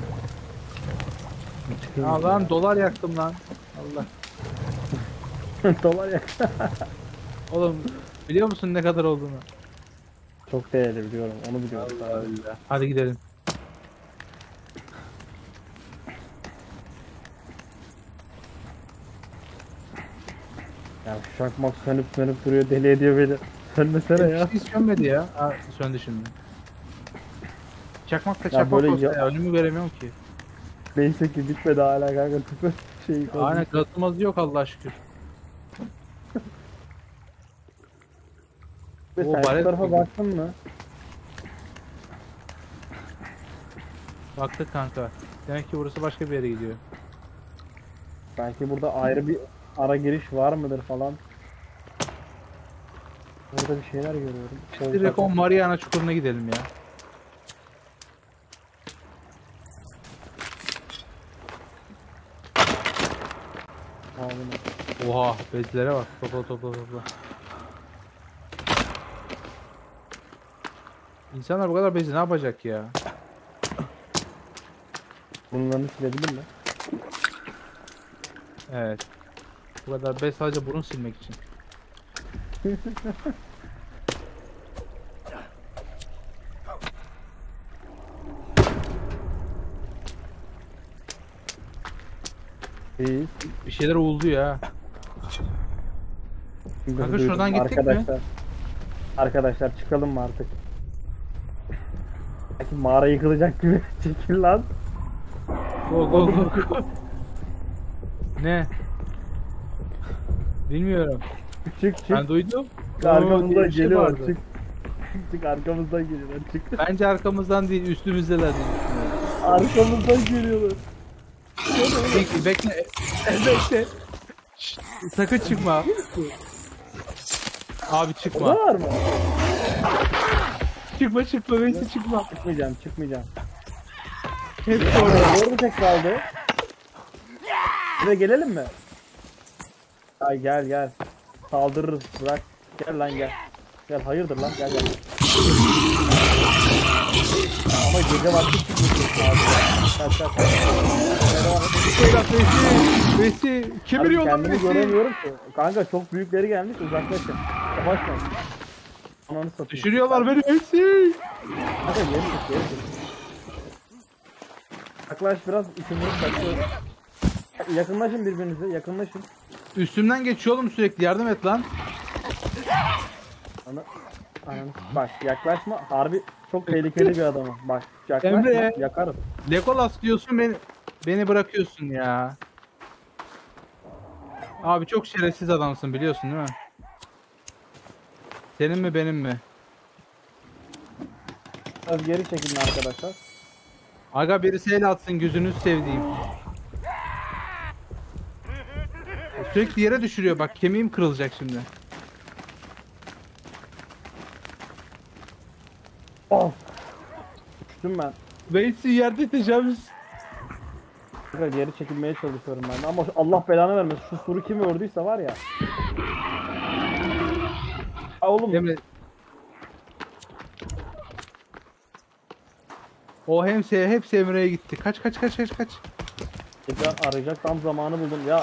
Çıkayım Ya lan dolar yaktım lan. Allah. Dolar yak. Oğlum biliyor musun ne kadar olduğunu? Çok değerli biliyorum. Onu biliyorum. Allah Allah. Hadi gidelim. Ya şu çakmak sönüp sönüp duruyor, deli ediyor beni. Sönmesene ya. Hiç sönmedi ya. Ha, söndü şimdi. Çakmak da Ya çakmak böyle olsa ya- ya. Önümü göremiyorum ki. Neyse ki bitmedi hala kanka. Tüpü şeyi kaldı. Aynen gazımız yok Allah'a şükür. Ve O sen şu baret tarafa gibi. baktın mı? Baktık kanka. Demek ki burası başka bir yere gidiyor. Belki burada ayrı bir ara giriş var mıdır falan. Burada bir şeyler görüyorum. Direkt o Mariana çukuruna gidelim ya. Ağzına. Oha bezlere bak. Topla topla topla. İnsanlar bu kadar bezi ne yapacak ya? Bunların silebilir mi? Evet. Bu kadar bez sadece burun silmek için. İyi. Bir şeyler oldu ya. Şimdi Kanka duydum. şuradan gittik mi? arkadaşlar, Arkadaşlar çıkalım mı artık? Belki mağara yıkılacak gibi. Çekil lan. Go go go. Ne? Bilmiyorum. Çık çık. Ben duydum. Arkamızdan diye bir şey geliyorlar. vardı. Çık. Çık arkamızdan geliyorlar. Çık. Bence arkamızdan değil üstümüzdeler diye düşünüyorum. Arkamızdan geliyorlar. Bekle bekle. Bekle. Şşt, sakın çıkma. Abi çıkma. Orada var mı? Çıkma çıkma bekle çıkma. Çıkmayacağım, çıkmayacağım. Hepsi orada. Orada tek kaldı. Buraya gelelim mi? Ay gel gel. Saldırırız, bırak. Gel lan gel. Gel hayırdır lan, gel gel. Ama gece vakti çıkmışsın abi. Kaç kaç kaç. Vesi evlat Vesi. Vesi. Kemiriyor Abi lan kendimi Vesi. göremiyorum ki. Kanka çok büyükleri gelmiş, uzaklaşın. Savaşmayın. Ananı satayım. Düşürüyorlar beni Vesi. Kanka geri çık, geri çık. Yaklaş biraz, üçümüz kaçıyor. Yakınlaşın birbirinize, yakınlaşın. Üstümden geçiyor oğlum sürekli yardım et lan. Ana, ananı. Bak yaklaşma, harbi çok tehlikeli bir adamım. Bak yaklaşma, Emre. yakarım. Legolas diyorsun beni beni bırakıyorsun ya. Abi çok şerefsiz adamsın biliyorsun değil mi? Senin mi benim mi? Biraz geri çekilin arkadaşlar. Aga birisi el atsın gözünüzü sevdiğim. Sürekli yere düşürüyor bak kemiğim kırılacak şimdi. Of. Düştüm ben. Veysi yerde tecavüz. Kanka geri çekilmeye çalışıyorum ben de. Ama Allah belanı vermesin. Şu suru kim ördüyse var ya. Ha oğlum. Emre. O hem se hepsi Emre'ye gitti. Kaç kaç kaç kaç kaç. Tekrar arayacak tam zamanı buldum ya.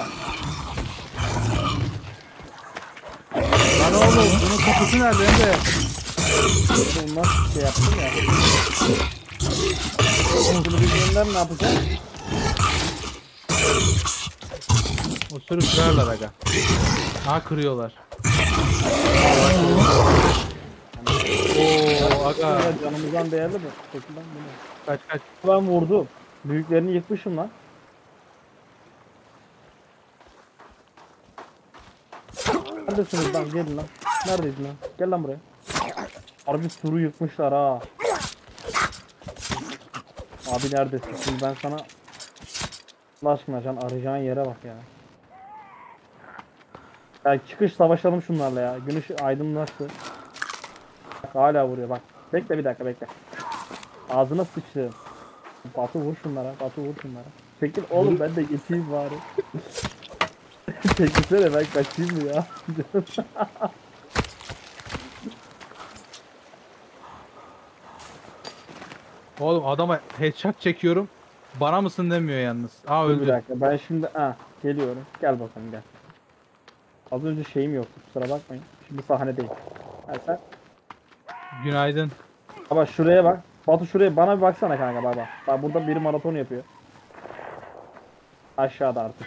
Lan oğlum bunun kapısı nerede Emre? Bunu nasıl şey yaptım ya. Bunu bilmeyenler ne yapacak? O sürü kırarlar aga. Ha kırıyorlar. Oo aga. Ya canımızdan değerli mi? Çekil lan bunu. Kaç kaç. Ben vurdum. Büyüklerini yıkmışım lan. Neredesiniz lan? Gelin lan. Neredeydin lan? Gel lan buraya. Harbi suru yıkmışlar ha. Abi neredesin? Şimdi ben sana Allah aşkına can arayacağın yere bak ya. Ya çıkış savaşalım şunlarla ya. Gün ışığı aydınlaştı. Bak hala vuruyor bak. Bekle bir dakika bekle. Ağzına sıçtı. Batu vur şunlara. Batu vur şunlara. Çekil oğlum ben de geçeyim bari. Çekilsene ben kaçayım mı ya? Oğlum adama headshot çekiyorum. Bana mısın demiyor yalnız. Aa Dur bir öldü. dakika ben şimdi ha geliyorum. Gel bakalım gel. Az önce şeyim yoktu kusura bakmayın. Şimdi sahnedeyim. Gel sen. Günaydın. Baba şuraya bak. Batu şuraya bana bir baksana kanka baba. Bak burada biri maraton yapıyor. Aşağıda artık.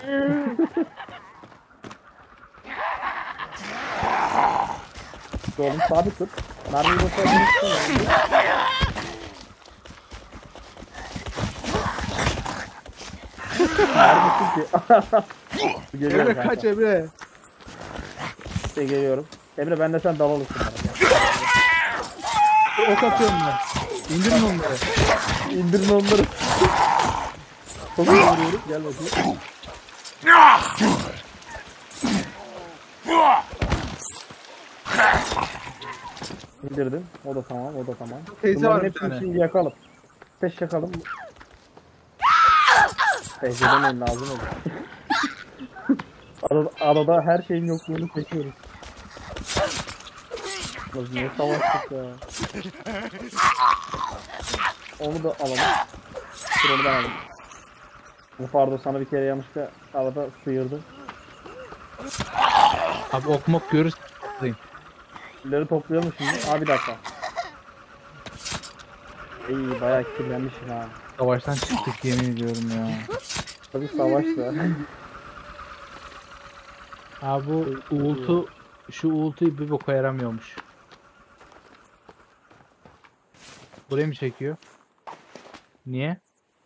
Dur oğlum sabit tut. Mermiyi boşaltmak istemiyorum. Neredesin ki? Geliyorum Emre kanka. kaç Emre. İşte geliyorum. Emre ben de sen dalalım şunlara. Ok atıyorum ben. İndirin onları. İndirin onları. Çok iyi vuruyorum. Gel bakayım. İndirdim. O da tamam, o da tamam. Teyze Bunların var bir hepsini tane. şimdi yakalım. Ateş yakalım. Teyze demeyin lazım olur. Arada, arada her şeyin yokluğunu çekiyoruz. Biz niye savaştık ya? Onu da alalım. Dur onu ben alayım. Bu pardon sana bir kere yanlışlıkla arada sıyırdı. Abi ok mok görürsün. Pilleri toplayalım şimdi. Aa bir dakika. İyi bayağı kirlenmişim ha. Savaştan çıktık yemin ediyorum ya. Tabii savaştı. Abi bu uğultu şu uğultuyu bir boka yaramıyormuş. Buraya mı çekiyor? Niye?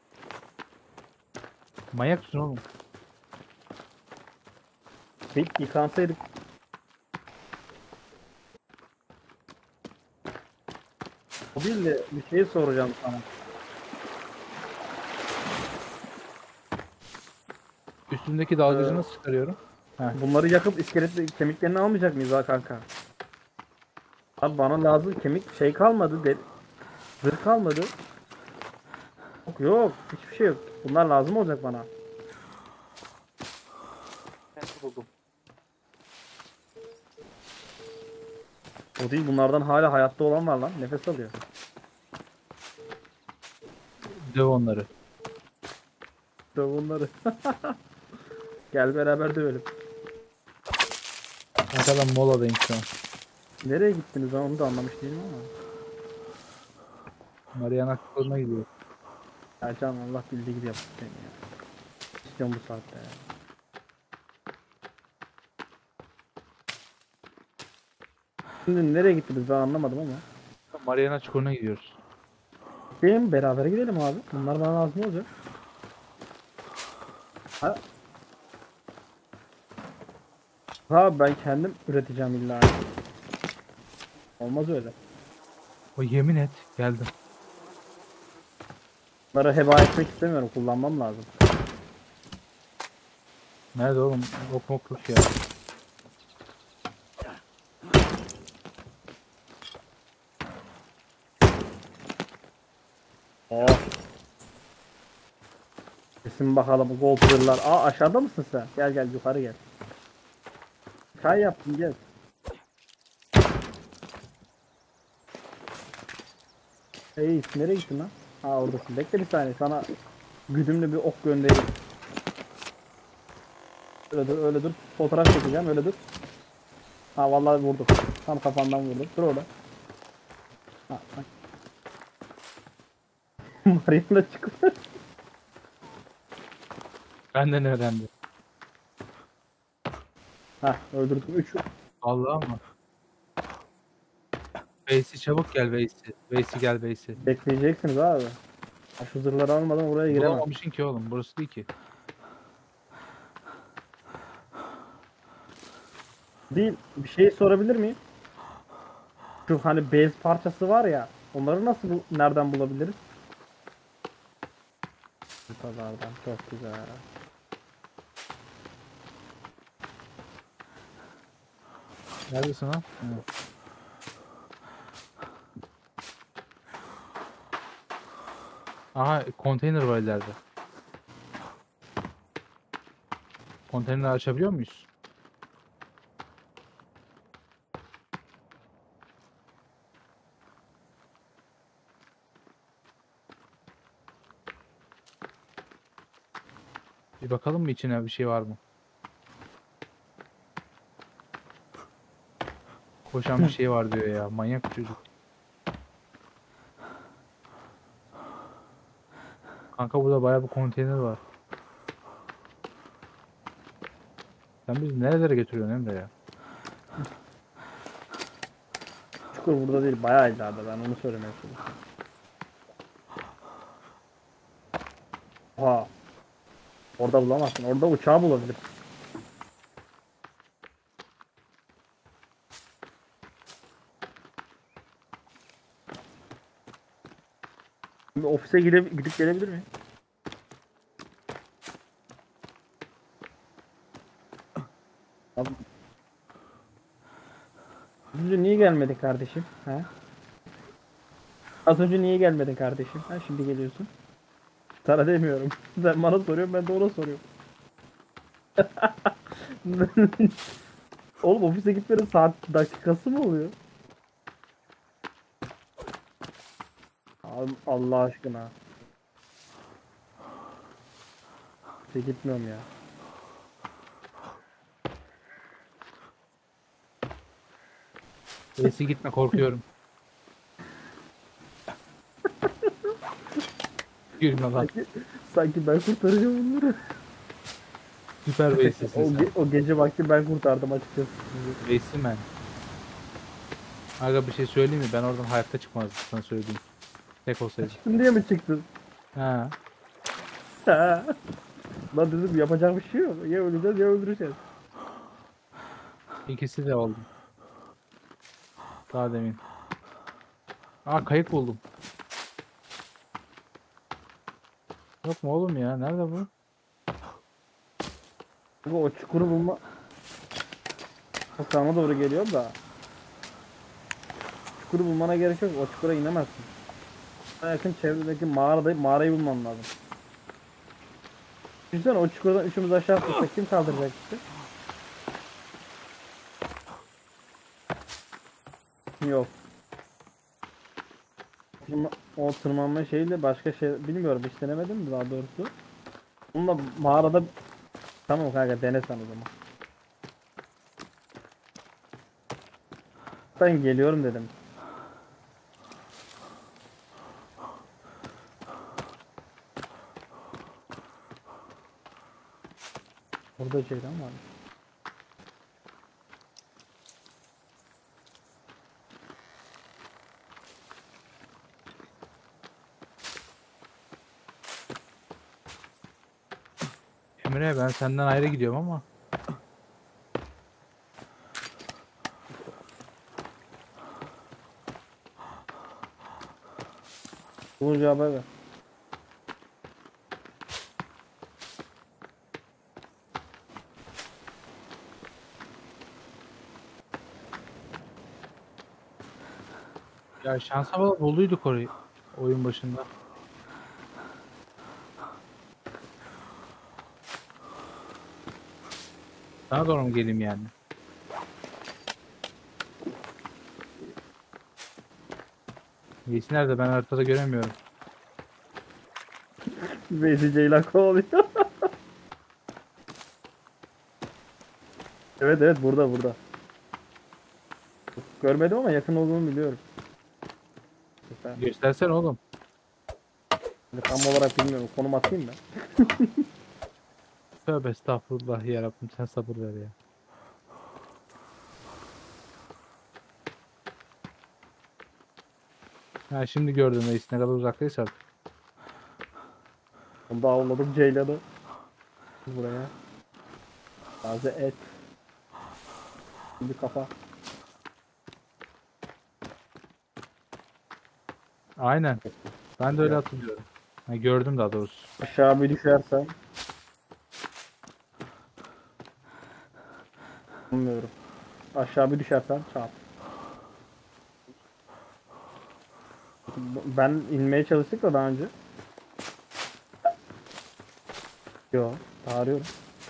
Manyak mısın oğlum? Bir yıkansaydık. O değil de bir şey soracağım sana. Üstündeki dalgıcı nasıl çıkarıyorum? Bunları yakıp iskelet kemiklerini almayacak mıyız ha kanka? Abi bana lazım kemik şey kalmadı de zırh kalmadı. Yok yok hiçbir şey yok. Bunlar lazım olacak bana. Buldum. O değil bunlardan hala hayatta olan var lan nefes alıyor. Döv onları. döv onları. Gel beraber dövelim. Ne kadar moladayım şu an. Nereye gittiniz ben onu da anlamış değilim ama. Mariana Kırı'na gidiyor. Ya can Allah bildiği gibi yaptı seni ya. İstiyorum bu saatte ya. Şimdi nereye gittiniz ben anlamadım ama. Mariana Çukuru'na gidiyoruz. Gidelim beraber gidelim abi. Bunlar bana lazım olacak. Ha? Ha ben kendim üreteceğim illa. Olmaz öyle. O yemin et geldim. Bunları heba etmek istemiyorum. Kullanmam lazım. Nerede oğlum? Ok mokluk ya. Oh. Kesin bakalım gold'lar. Aa aşağıda mısın sen? Gel gel yukarı gel. Çay yaptım gel. Hey nereye gittin lan? Ha oradasın. Bekle bir saniye sana güdümlü bir ok göndereyim. Öyle dur öyle dur. Fotoğraf çekeceğim öyle dur. Ha vallahi vurdum. Tam kafandan vurdum. Dur orada. Ha bak. Mariana çıkıyor. Benden öğrendi. Ha öldürdüm. Üç. Vallahi ama. Veysi çabuk gel Veysi. Veysi gel Veysi. Bekleyeceksiniz abi. Ha, şu zırhları almadan oraya giremem. Bulamamışsın ki oğlum. Burası değil ki. Değil. Bir şey sorabilir miyim? Şu hani bez parçası var ya. Onları nasıl bu- nereden bulabiliriz? Bu pazardan. Çok güzel. Neredesin lan? Hı. Aha konteyner var ileride. Konteyneri açabiliyor muyuz? Bir bakalım mı içine bir şey var mı? Koşan bir şey var diyor ya. Manyak bir çocuk. Kanka burada bayağı bir konteyner var. Sen bizi nerelere götürüyorsun Emre ya? Çukur burada değil. Bayağı ileride. Ben onu söylemeye çalışıyorum. Oha. Orada bulamazsın. Orada uçağı bulabilir. Şimdi ofise gidip, gidip gelebilir miyim? Abi. Az önce niye gelmedin kardeşim? Ha? Az önce niye gelmedin kardeşim? Ha şimdi geliyorsun. Sana demiyorum. Sen bana soruyorsun ben de ona soruyorum. Oğlum ofise gitmenin saat dakikası mı oluyor? Abi, Allah aşkına. Ofise gitmiyorum ya. Veysi gitme korkuyorum. Gülme lan. Sanki, sanki ben kurtaracağım bunları. Süper o, Veysi'sin sen. ge- o gece vakti ben kurtardım açıkçası. Veysi men. Aga bir şey söyleyeyim mi? Ben oradan hayatta çıkmazdım sana söyleyeyim. Tek olsaydı. Çıktın diye mi çıktın? Ha. Ha. Lan dedim yapacak bir şey yok. Ya öleceğiz ya öldüreceğiz. İkisi de oldu. Daha demin. Aa kayık buldum. Yok mu oğlum ya? Nerede bu? Bu o çukuru bulma... O sana doğru geliyor da. Çukuru bulmana gerek yok. O çukura inemezsin. Sana yakın çevredeki mağarada, mağarayı bulman lazım. Düşünsene o çukurdan üçümüz aşağı atlarsak kim kaldıracak işte? Yok. Tırma- O tırmanma şeyle başka şey bilmiyorum hiç denemedim mi daha doğrusu. Bununla mağarada tamam kanka dene sen o zaman. Ben geliyorum dedim. Burada Ceylan var. Emre ben senden ayrı gidiyorum ama. Bulunca haber ver. Ya şansa bala bulduyduk orayı. Oyun başında. Sana doğru mu geleyim yani? Neyse nerede ben haritada göremiyorum. Veysi Ceylan kovalıyor. Evet evet burada burada. Görmedim ama yakın olduğunu biliyorum. Süper. Göstersene oğlum. Tam olarak bilmiyorum. Konum atayım mı? Tövbe estağfurullah yarabbim sen sabır ver ya. Ha şimdi gördüm reis ne kadar uzaktaysa artık. Onu da avladım Ceylan'ı. Buraya. Taze et. Şimdi kafa. Aynen. Ben de öyle hatırlıyorum. Ha, gördüm daha doğrusu. Aşağı bir düşersen. Bilmiyorum. Aşağı bir düşersen çarp. Ben inmeye çalıştık da daha önce. Yo, arıyorum.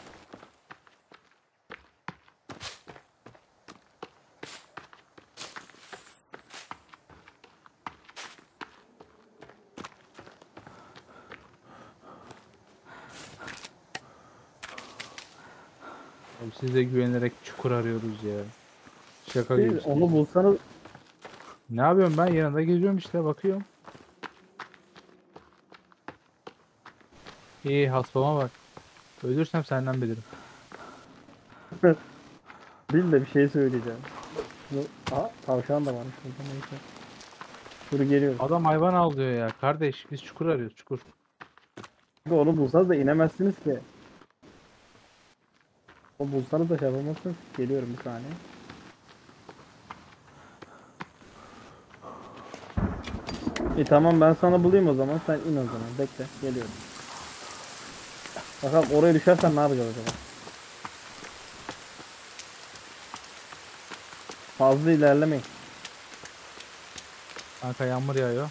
Abi size güvenerek çukur arıyoruz ya. Şaka Siz gibi. onu bulsanız Ne yapıyorum ben yanında geziyorum işte bakıyorum. İyi hasbama bak. Ölürsem senden bilirim. bil de bir şey söyleyeceğim. Bu- Aa, tavşan da varmış burada neyse. Dur geliyorum. Adam hayvan al diyor ya. Kardeş biz çukur arıyoruz çukur. Çünkü onu bulsanız da inemezsiniz ki. O bulsanız da şey yapamazsınız. Geliyorum bir saniye. İyi tamam ben sana bulayım o zaman. Sen in o zaman. Bekle. Geliyorum. Bakalım oraya düşersen ne yapacağız acaba? Fazla ilerlemeyin. Kanka yağmur yağıyor.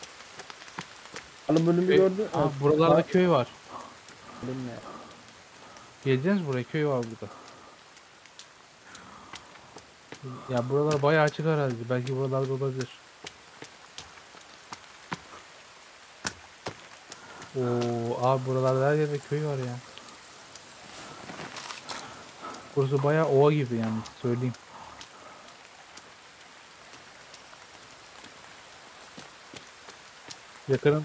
Halı bölümü Köy, gördün. aa, Evet, buralarda var. köy var. Bilmiyorum. Geleceğiz buraya köy var burada. Ya buralar bayağı açık arazi. Belki buralarda olabilir. Oo, abi buralarda her yerde köy var ya. Burası bayağı ova gibi yani söyleyeyim. Yakının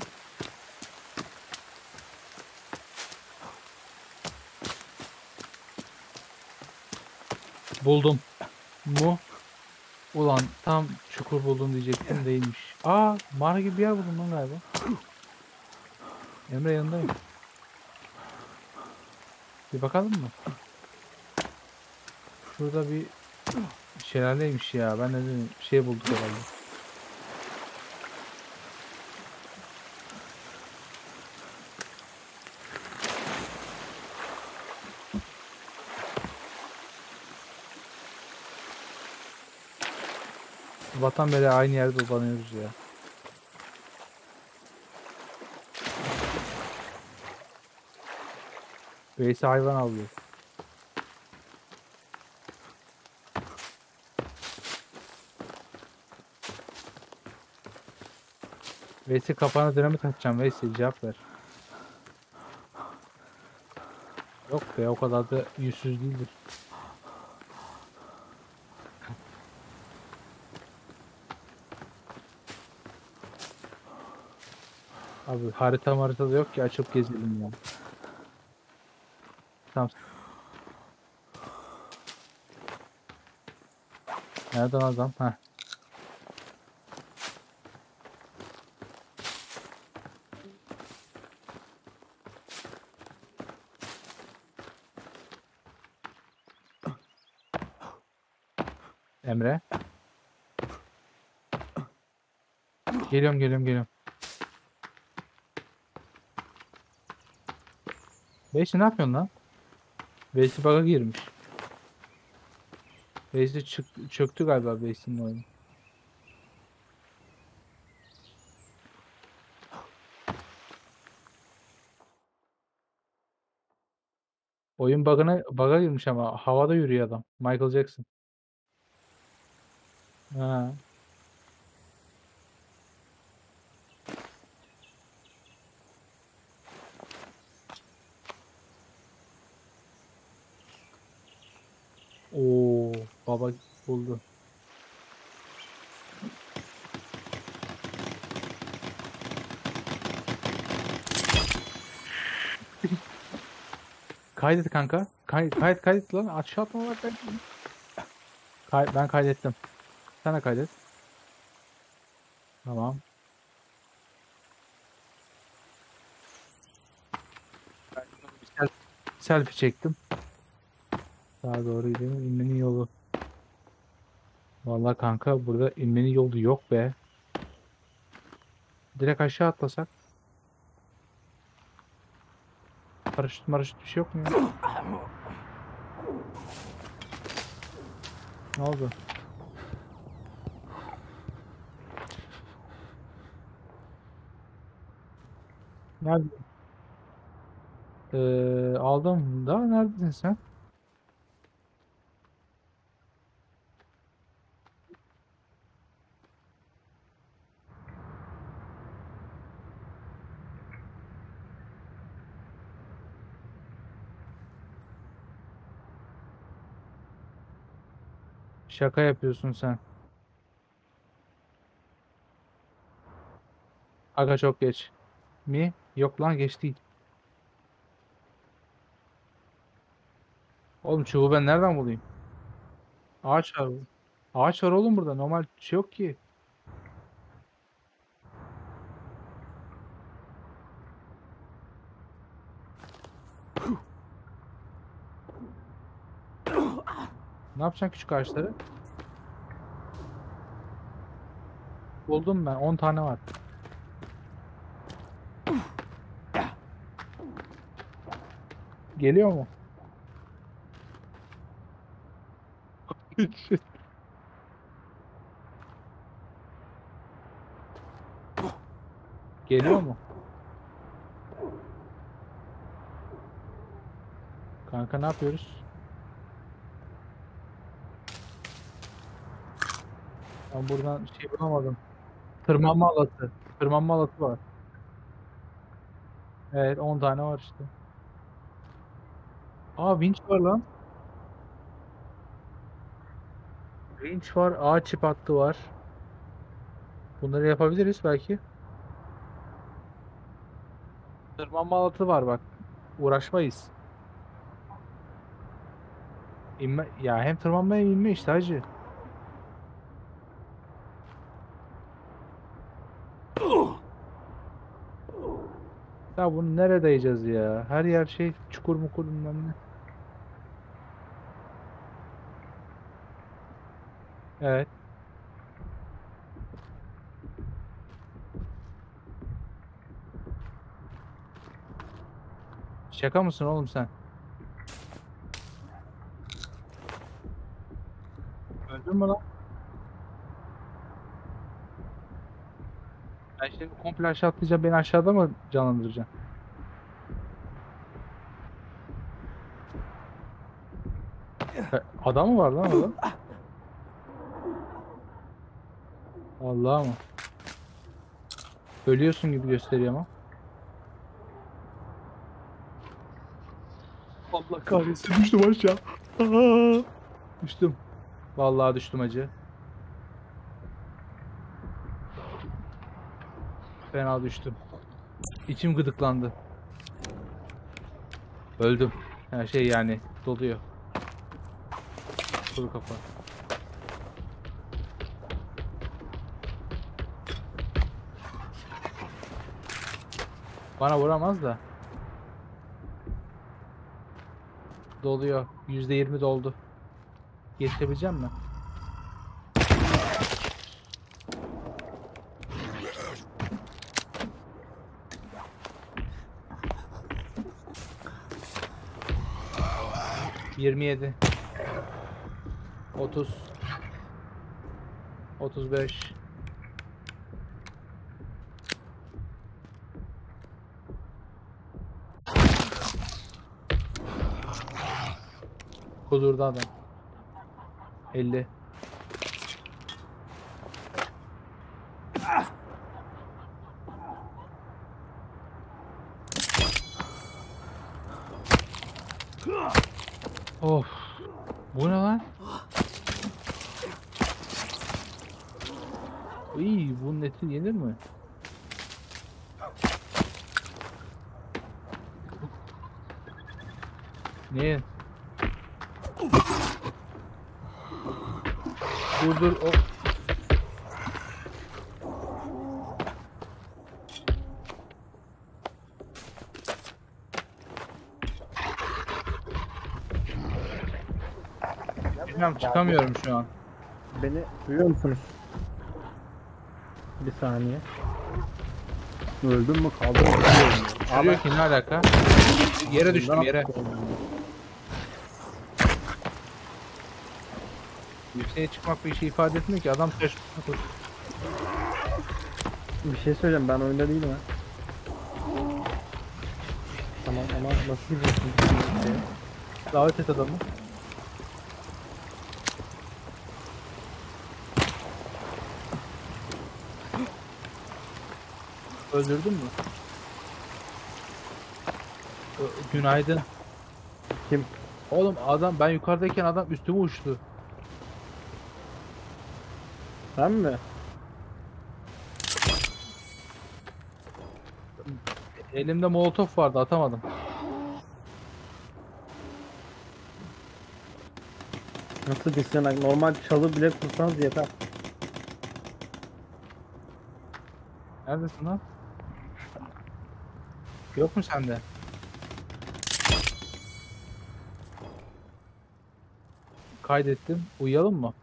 buldum mu? Ulan tam çukur buldum diyecektim değilmiş. Aa mağara gibi bir yer buldum lan galiba. Emre yanındayım. Bir bakalım mı? Şurada bir şelaleymiş ya. Ben de dedim bir şey bulduk herhalde. Sabahtan beri aynı yerde dolanıyoruz ya. Veysi hayvan avlıyor. Veysi kafana dinamit atacağım. Veysi cevap ver. Yok be, o kadar da yüzsüz değildir. Abi harita haritada yok ki, açıp gezelim ya. Tamam. Nereden adam? Heh. Emre. Geliyorum geliyorum geliyorum. Beysi ne yapıyorsun lan? Beysi bug'a girmiş. Beysi çık çöktü galiba Beysi'nin oyunu. Oyun bug'ına bug'a girmiş ama havada yürüyor adam. Michael Jackson. Ha. Oo, baba buldu. Kaydet kanka. Kay kaydet kaydet lan. Aşağı atma bak ben. Kay ben kaydettim. Sen de kaydet. Tamam. Ben şimdi bir sel- selfie çektim. Daha doğru gidelim. İnmenin yolu. Vallahi kanka burada inmenin yolu yok be. Direkt aşağı atlasak. Paraşüt maraşüt bir şey yok mu ya? Ne oldu? Nerede? Ee, aldım da neredesin sen? Şaka yapıyorsun sen. Aga çok geç. Mi? Yok lan, geç değil. Oğlum çubuğu ben nereden bulayım? Ağaç var. Ağaç var oğlum burada. Normal bir şey yok ki. Ne yapacaksın küçük ağaçları? Buldum ben. On tane var. Geliyor mu? Geliyor mu? Kanka ne yapıyoruz? Ben buradan şey bulamadım. Tırmanma alatı. Tırmanma alatı var. Evet, on tane var işte. Aa, vinç var lan. Vinç var. Ağaç ip hattı var. Bunları yapabiliriz belki. Tırmanma alatı var bak. Uğraşmayız. İnme, ya hem tırmanma hem inme işte hacı. Ya bunu nerede yiyeceğiz ya? Her yer şey çukur mukur bilmem ne. Evet. Şaka mısın oğlum sen? Öldün mü lan? Ben şimdi komple aşağı atlayacağım. Beni aşağıda mı canlandıracaksın? E, Adam mı var lan orada? Allah mı? Ölüyorsun gibi gösteriyor ama. Allah kahretsin, düştüm aşağı. Aa! Düştüm. Vallahi düştüm acı. Fena düştüm. İçim gıdıklandı. Öldüm. Her şey yani doluyor. Kuru kafa. Bana vuramaz da. Doluyor. yüzde yirmi doldu. Geçebileceğim mi? yirmi yedi. otuz. otuz beş. Kudurdu adam. elli. Of. Bu ne lan? İyi, bunun eti yenir mi? Ne? Dur dur o. Bilmem, çıkamıyorum şu an. Beni duyuyor musunuz? Bir saniye. Öldün mü kaldın mı? Duruyor ki, ne alaka? Yere düştüm, yere. Yükseğe çıkmak bir şey ifade etmiyor ki, adam şaşırtma koşuyor. Bir şey söyleyeceğim, ben oyunda değilim ha. Tamam ama nasıl gidiyorsun? Davet et adamı. Öldürdün mü? Ö- Günaydın. Kim? Oğlum adam, ben yukarıdayken adam üstüme uçtu. Sen mi? Elimde molotof vardı, atamadım. Nasıl disyanak? Normal çalı bile kursanız yeter. Neredesin lan? Yok mu sende? Kaydettim. Uyuyalım mı?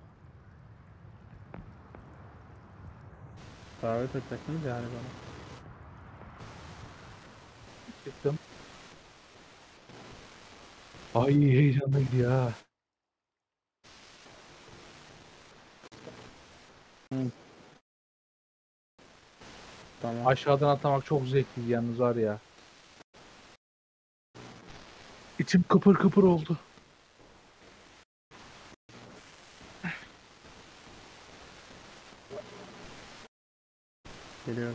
Davet edeceksiniz yani bana. Çıktım. Ay, heyecanlıydı ya. Tamam. Aşağıdan atlamak çok zevkliydi yalnız, var ya. İçim kıpır kıpır oldu. Geliyorum.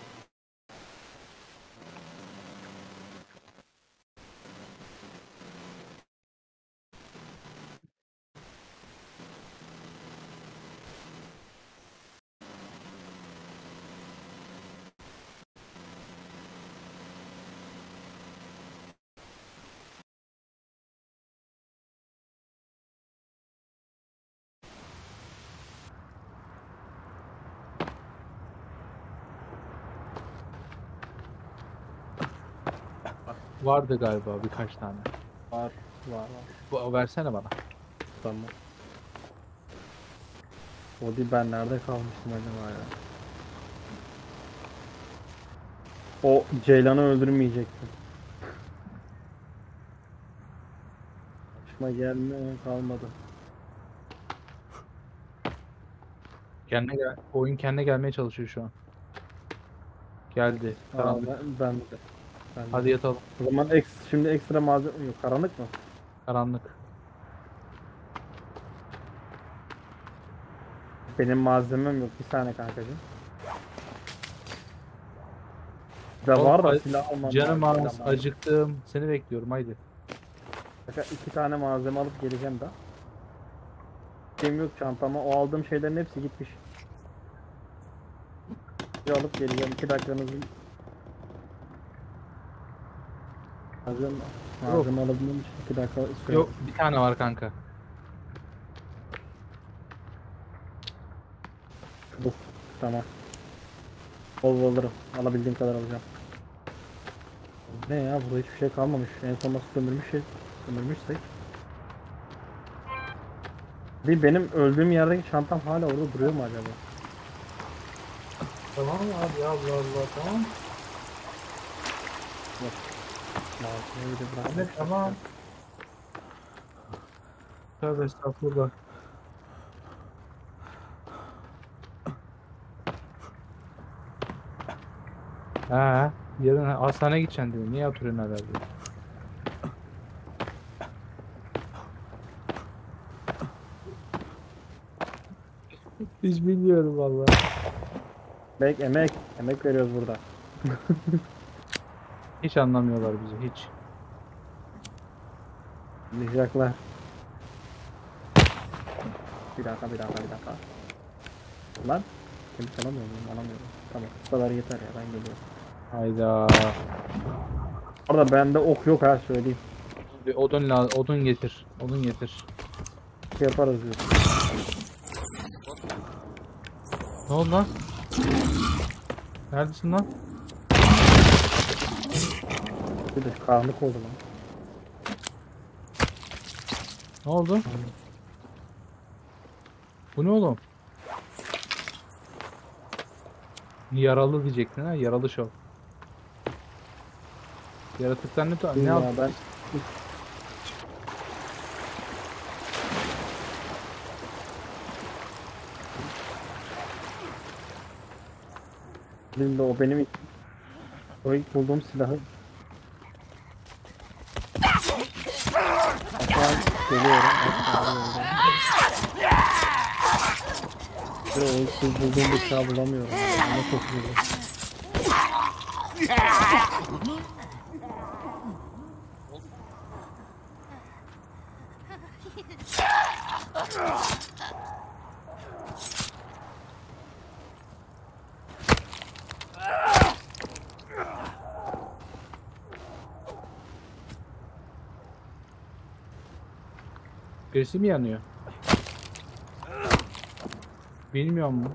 Vardı galiba birkaç tane. Var. Var var. Bu, versene bana. Tamam. O değil, ben nerede kalmıştım acaba ya? O Ceylan'ı öldürmeyecektim. Başıma gelme kalmadı. Kendine gel. Oyun kendine gelmeye çalışıyor şu an. Geldi. Aa, Karanlık. ben, ben de. Ben de. Hadi yatalım. O zaman eks, şimdi ekstra malzeme yok. Karanlık mı? Karanlık. Benim malzemem yok. Bir saniye kankacığım. Bir de Oğlum, var da a- silah almam Canım lazım, az, silah almam. acıktım. Seni bekliyorum, haydi. Fakat iki tane malzeme alıp geleceğim da. Şeyim yok çantama. O aldığım şeylerin hepsi gitmiş. Bir alıp geleceğim. iki dakikanızı malzeme, malzeme alabilmem için iki dakika süre. Yok bir tane var kanka. Bu. Tamam. Bol bol alırım. Alabildiğim kadar alacağım. Ne ya, burada hiçbir şey kalmamış. En son nasıl sömürmüş şey sömürmüşsek. Bir benim öldüğüm yerdeki çantam hala orada duruyor mu acaba? Tamam abi ya Allah Allah tamam. Malzemeyi de bırakmış. Evet tamam. Tövbe estağfurullah. Ha, yarın hastaneye gideceksin dedi. Niye oturuyorsun herhalde? Hiç bilmiyorum vallahi. Emek, emek, emek veriyoruz burada. Hiç anlamıyorlar bizi hiç. Anlayacaklar. Bir dakika, bir dakika, bir dakika. Lan, kim çalamıyor muyum? Alamıyorum. Tamam, bu kadar yeter ya, ben geliyorum. Hayda. Orada bende ok yok ha, söyleyeyim. Bir odun la odun getir. Odun getir. Şey yaparız diyor. Ne oldu lan? Neredesin lan? Bir de karanlık oldu lan. Ne oldu? Bu ne oğlum? Yaralı diyecektin ha, yaralı şov. Yaratıklar ne ne Ne ya, yaptı? ben... Şimdi o benim ilk- o ilk bulduğum silahı. Aşağı geliyorum. Aşağı geliyorum. Bir o ilk bulduğum bir silah bulamıyorum. Ama çok güzel. Birisi mi yanıyor? Bilmiyor mu?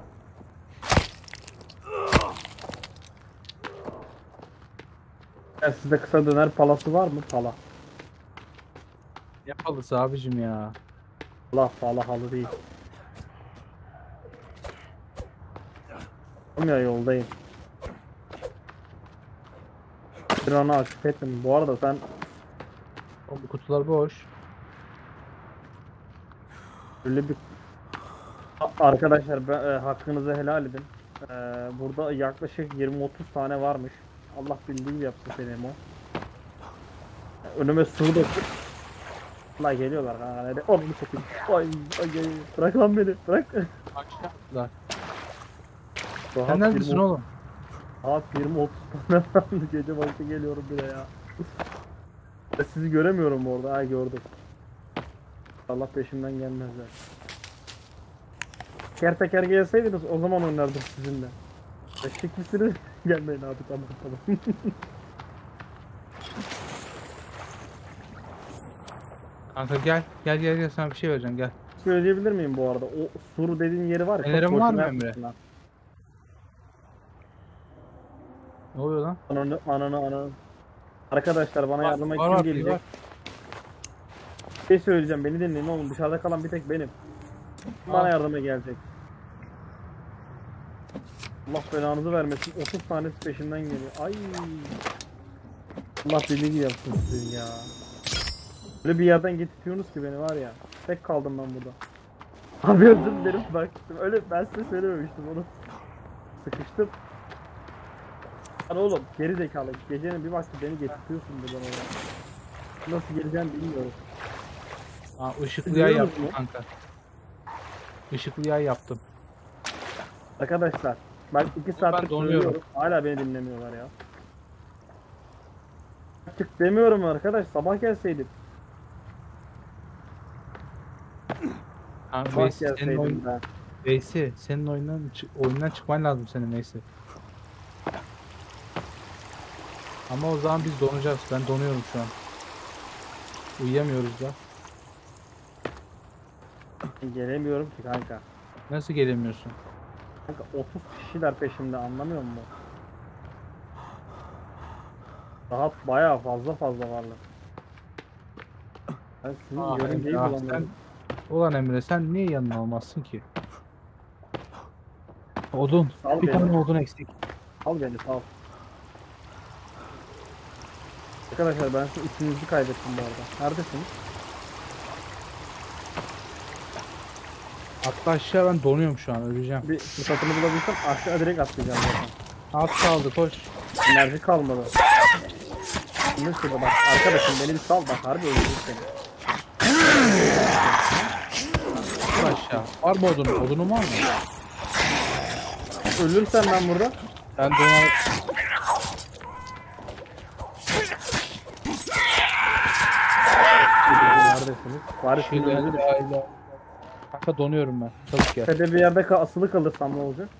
Ya sizde kısa döner palası var mı? Pala. Ne halısı abicim ya? Allah pala halı değil. Tamam ya, yoldayım. Bir onu açık ettim. Bu arada sen O, bu kutular boş. öyle bir... A- Arkadaşlar ben, e, hakkınızı helal edin. E, burada yaklaşık yirmi otuz tane varmış. Allah bildiği gibi yapsın benim o. Önüme su döktü. La geliyorlar ha, nerede? Onu çekeyim. Ay, ay, ay, bırak lan beni, bırak. Aşağıdalar. Rahat Sen neredesin yirmi oğlum? Saat yirmi otuz tane var. Gece vakti geliyorum bile ya. Ya sizi göremiyorum orada. Ha, gördüm. Allah peşimden gelmezler. Teker teker gelseydiniz o zaman oynardım sizinle. Eşlik misiniz? Gelmeyin abi, tamam tamam. Kanka gel. Gel gel gel sana bir şey vereceğim gel. Söyleyebilir miyim bu arada? O sur dediğin yeri var ya. çok Fenerin var mı boşuna Emre? yapmışsın ha. Ne oluyor lan? Ananı ananı ananı. Arkadaşlar bana Var, yardıma var, kim var, gelecek? var. Bir şey söyleyeceğim, beni dinleyin oğlum. Dışarıda kalan bir tek benim. Bana Al. yardıma gelecek. Allah belanızı vermesin. otuz tanesi peşinden geliyor. Ay. Allah bildiği gibi yapsın sizin ya. Öyle bir yerden getirtiyorsunuz ki beni var ya. Tek kaldım ben burada. Abi özür dilerim, bak. Öyle ben size söylememiştim onu. Sıkıştım. Lan oğlum geri zekalı. Gecenin bir vakti beni getirtiyorsun buradan oraya. Nasıl geleceğim bilmiyorum. Aa, ışıklı Biliyor yay musun yaptım ya? kanka. Işıklı yay yaptım. Arkadaşlar ben iki saattir donuyorum. söylüyorum. Hala beni dinlemiyorlar ya. Çık demiyorum arkadaş. Sabah gelseydim. Ha, Bak Veysi, senin, gelseydim oyun, ben. Veysi, senin oyundan, çı- oyundan çıkman lazım senin Veysi. Ama o zaman biz donacağız. Ben donuyorum şu an. Uyuyamıyoruz da. Gelemiyorum ki kanka. Nasıl gelemiyorsun? Kanka otuz kişiler peşimde, anlamıyor musun? Daha bayağı fazla fazla varlar. Ben sizin Ah yörüngeyi Emre, ah bulamıyorum. sen, ulan Emre sen niye yanına almazsın ki? Odun. Sal Bir beni. tane odun eksik. Al beni, sal. Arkadaşlar ben şu üçünüzü kaybettim bu arada. Neredesiniz? Atla aşağı, ben donuyorum şu an, öleceğim. Bir fırsatını bulabilsem aşağı direkt atlayacağım zaten. At kaldı, koş. Enerji kalmadı. Şimdi şurada bak. Arkadaşım beni bir sal bak. Harbi öldürür seni. At aşağı. Var mı odun? Odunum var mı? Ölürsem ben burada. Ben donar... Neredesiniz? Bari Şey, şimdi la ilahe illallah. Kanka donuyorum ben. Çabuk gel. tepede bir yerde ka- asılı kalırsam ne olacak?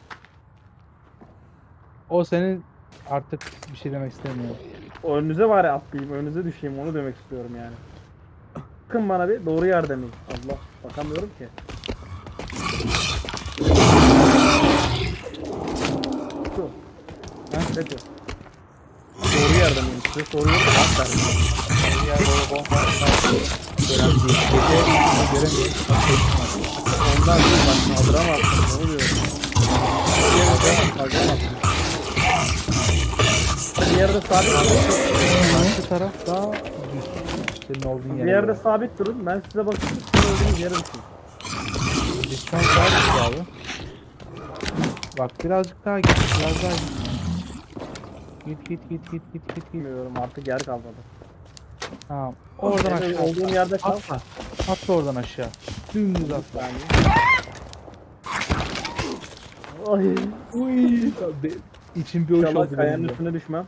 O senin, artık bir şey demek istemiyorum. O önünüze var ya, atlayayım, önünüze düşeyim, onu demek istiyorum yani. Bakın bana bir doğru yerde miyim? Allah, bakamıyorum ki. Şu. Ha, peki. Doğru yerde miyim? Size soruyorum. Bak derdim. Ya baba bomba. Önemli değil. Gece göremiyorum. Ondan değil, bak kaldıramazsın. Ne oluyor? Kaldıramazsın. Bir yerde sabit durun. Şu taraf daha düz. Senin olduğun Bir yere yerde göre. sabit durun. Ben size bakayım. Sizin olduğunuz yere düşün. Biz şu an sağ abi. Bak birazcık daha git. Biraz daha git. Git git git git git git git. Bilmiyorum, artık yer kalmadı. Tamam. Oradan Senin aşağı. olduğun yerde kal. Atla. Atla oradan aşağı. Dümdüz atla. Yani. Ay. Uy. Be, içim bir hoş İnşallah oldu kayanın benim de. üstüne düşmem.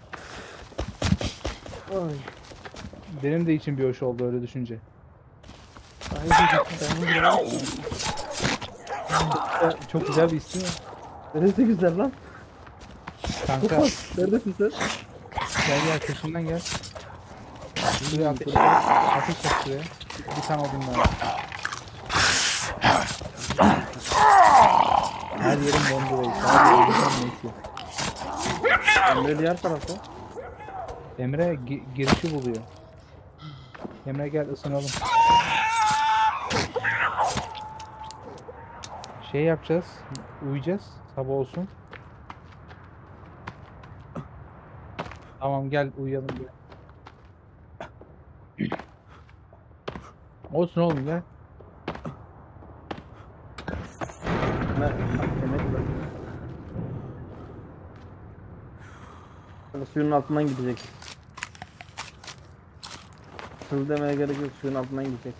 Ay. Benim de içim bir hoş oldu öyle düşünce. Ay, ben gidiyorum. Çok güzel bir isim ya. Neresi güzel lan? Kanka Ufak. Neredesin sen? gel gel peşimden gel. Şuraya ateş, ateş et şuraya. Bir tane odun var. Her yerim dondu reis. Her yerim neyse. Emre diğer tarafta. Emre gi- girişi buluyor. Emre gel ısınalım. Şey yapacağız. Uyuyacağız. Sabah olsun. Tamam gel uyuyalım gel. Olsun oğlum gel. Emre, Emre. Böyle suyun altından gidecek. Hızlı demeye gerek yok, suyun altından gidecek.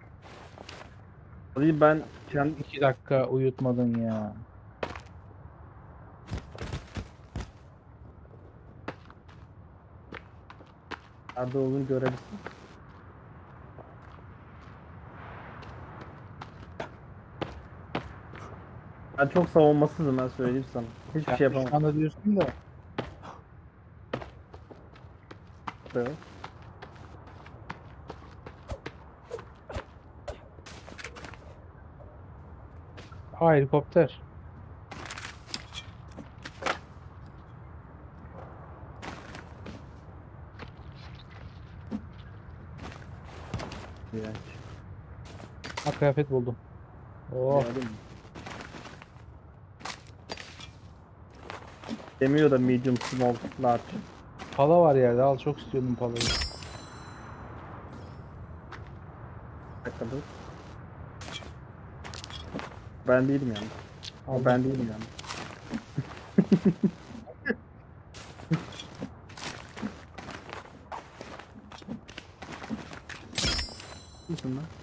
Hadi ben kendi İki dakika uyutmadın ya. nerede olduğunu görebilsin. Ben çok savunmasızım, ben söyleyeyim sana. Hiçbir Sen şey şu yapamam. anda diyorsun da. Evet. Ha helikopter. İğrenç. Ha kıyafet buldum. Oh. Gördün mü? Demiyor da medium, small, large. Pala var yerde, al, çok istiyordum palayı. Bir dakika dur. Ben değilim yani. Ama Aldım. ben değilim yani. Kimsin lan?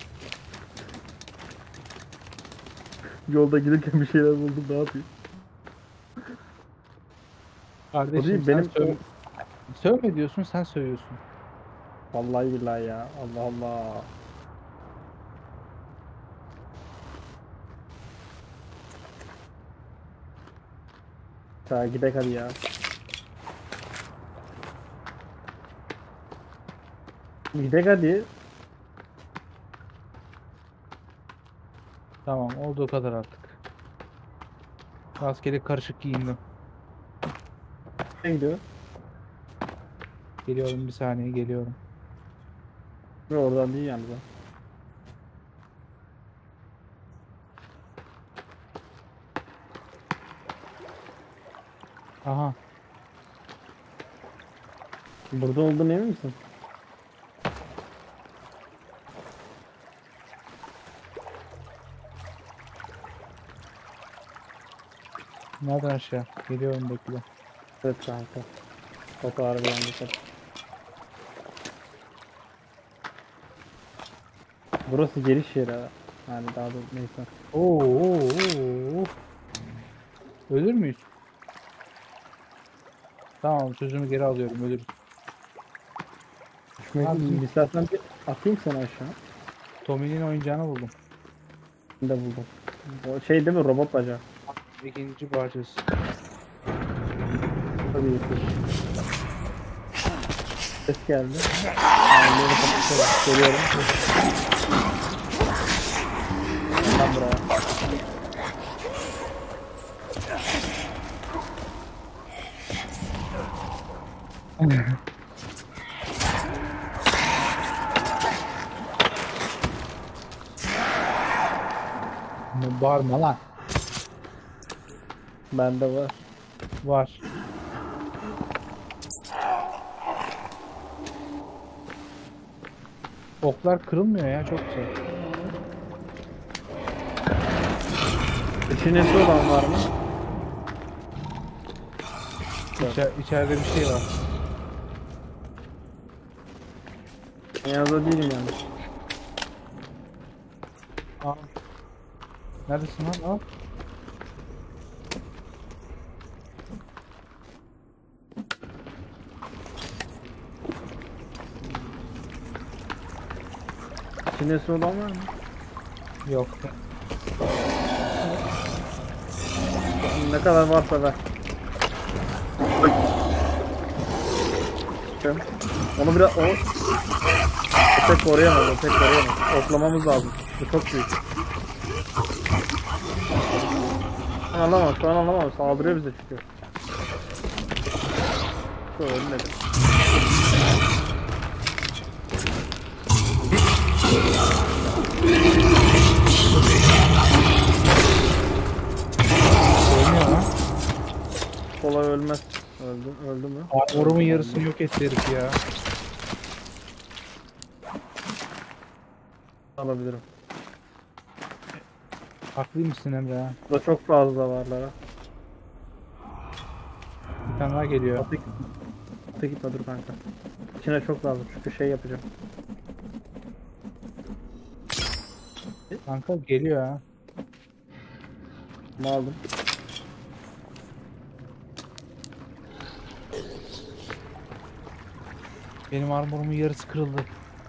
Yolda giderken bir şeyler buldum, ne yapayım? Kardeşim değil, sen benim söv- sövme diyorsun, sen sövüyorsun. Vallahi billahi ya. Allah Allah. Ta gidek hadi ya. Gidek hadi. Tamam, olduğu kadar artık. Rastgele karışık giyindim. Ne gidiyor? Geliyorum, bir saniye geliyorum. Ve oradan değil yalnız. ha. Aha, Burada olduğunu emin misin? nereden aşağı? Geliyorum, bekle. Evet kanka. Foto harbiden dikkat. Burası geliş yeri ha. Yani daha da neyse. Oo, oo, oo. Ölür müyüz? Tamam, sözümü geri alıyorum, ölürüz. Düşmeyi Abi- istersen bir atayım seni aşağı. Tommy'nin oyuncağını buldum. Ben de buldum. O şey değil mi, robot bacağı? İkinci parçası. Tabii ki. Ses geldi. Yani böyle kapatıyorum. Geliyorum. Tam buraya. Bağırma lan. Bende var. Var. Oklar kırılmıyor ya, çok güzel. İçinesi olan var mı? İçer, içeride bir şey var. Yanında değilim yani. Aa. Neredesin lan? Al. İçinesi olan var mı? Yok. Ne kadar varsa ver. Bakın. Onu biraz o, o pek koruyamaz, o pek koruyamaz. Oklamamız lazım. Bu çok büyük. Şu an alamam, şu an alamam. Saldırıyor bize çünkü. Şu ölmedi. Oynuyor lan. Kolay ölmez. Öldü, öldü mü? Armorumun yarısını yok etti herif ya. Alabilirim. Haklıymışsın Emre ha. Burada çok fazla varlar ha. Bir tane daha geliyor. Atı gitme. Atı gitme dur kanka. İçine çok lazım çünkü şey yapacağım. Kanka geliyor ha. Bunu aldım. Benim armorumun yarısı kırıldı.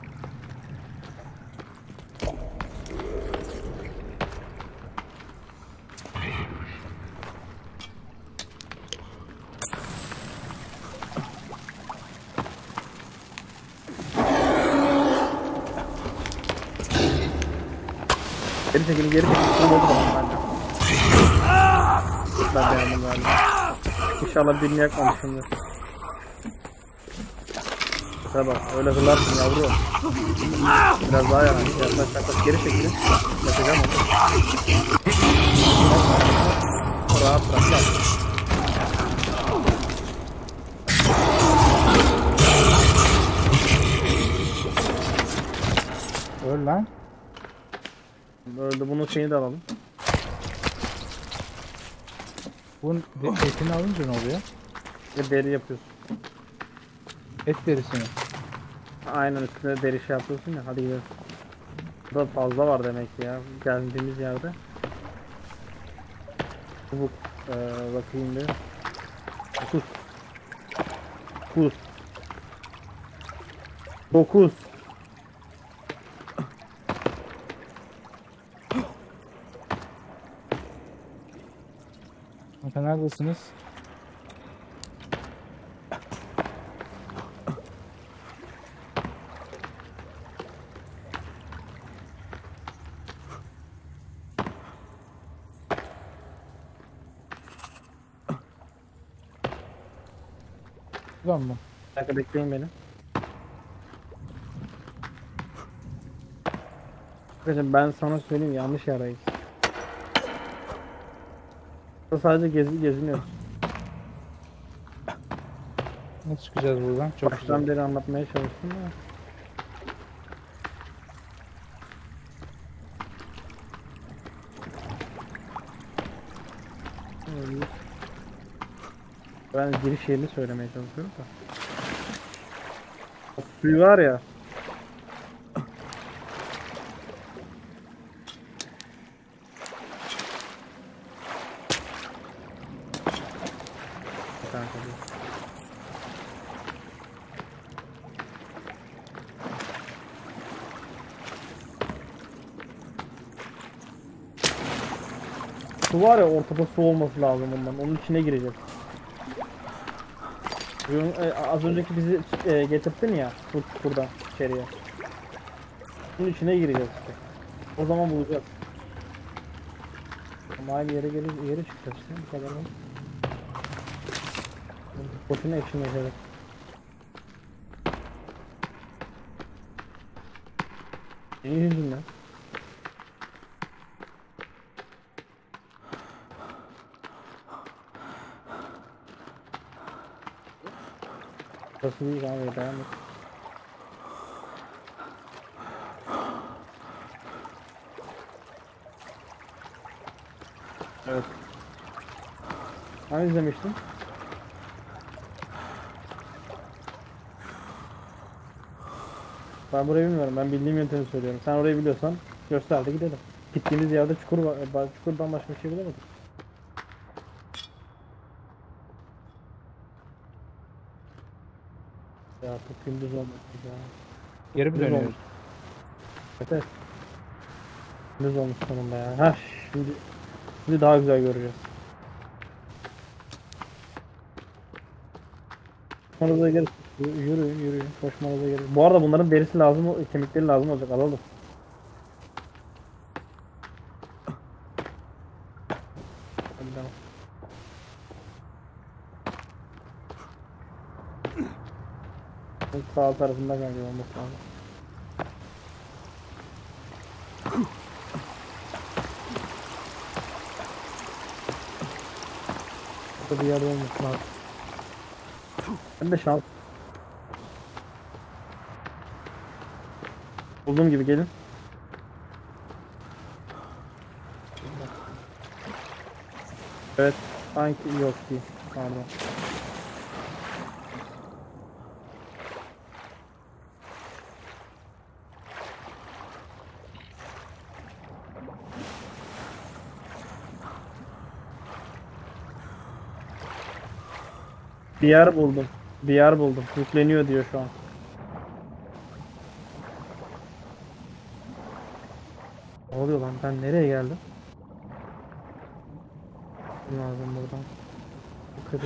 Geri çekilin, geri çekilin. Şunu oldu tamam bence. Ben de yandım galiba. İnşallah birini yakmamışımdır. Şuna bak, öyle hırlarsın yavru. Biraz daha yana. Yaklaş yaklaş, geri çekilin. Yapacağım onu. Rahat bırak lan. Öl lan. Öldü, bunun şeyini de alalım. Bunun de- etini alınca ne oluyor? Ve deri yapıyorsun. Et derisini. Aynen, üstüne deri şey yapıyorsun ya, hadi gidelim. Burada fazla var demek ki ya, geldiğimiz yerde. Çubuk, ee, bakayım bir. dokuz. dokuz. dokuz. Kanka neredesiniz? Ulan mı? Bir dakika bekleyin beni. Arkadaşlar ben sana söyleyeyim, yanlış yerdeyiz. Burada sadece gezi geziniyoruz. Nasıl çıkacağız buradan? Çok Baştan güzel. beri anlatmaya çalıştım ya. Öyle. Ben giriş yerini söylemeye çalışıyorum da. O suyu var ya. Kanka dur. Su var ya, ortada su olması lazım ondan. Onun içine gireceğiz. Bugün, e, az önceki bizi e, getirdin ya bu buradan içeriye. Bunun içine gireceğiz işte. O zaman bulacağız. Ama aynı yere gelir, yere çıkacağız işte. Bu kadar mı? Boşuna action yaşadık. Senin yüzünden. Burası değil abi, devam et. Evet. Hani izlemiştin? Ben burayı bilmiyorum. Ben bildiğim yöntemi söylüyorum. Sen orayı biliyorsan göster de gidelim. Gittiğimiz yerde çukur var. e, Çukurdan başka bir şey bulamadık. Ya çok gündüz olmuş ya. Geri mi Gündüz dönüyoruz? olmuş. Evet, evet. Gündüz olmuş sonunda ya. Ha şimdi, şimdi daha güzel göreceğiz. Koşmanıza gerek yok. Yürüyün yürüyün. Koşmanıza gerek yok. Bu arada bunların derisi lazım, kemikleri lazım olacak. Alalım. Hadi devam. Sağ tarafında galiba olması lazım. Burada bir yerde olması lazım. Ben de şans. Bulduğum gibi gelin. Evet. Sanki yok değil. Pardon. Bir yer buldum. Bir yer buldum. Yükleniyor diyor şu an. Ne oluyor lan? Ben nereye geldim? Lazım buradan. Bu kadar.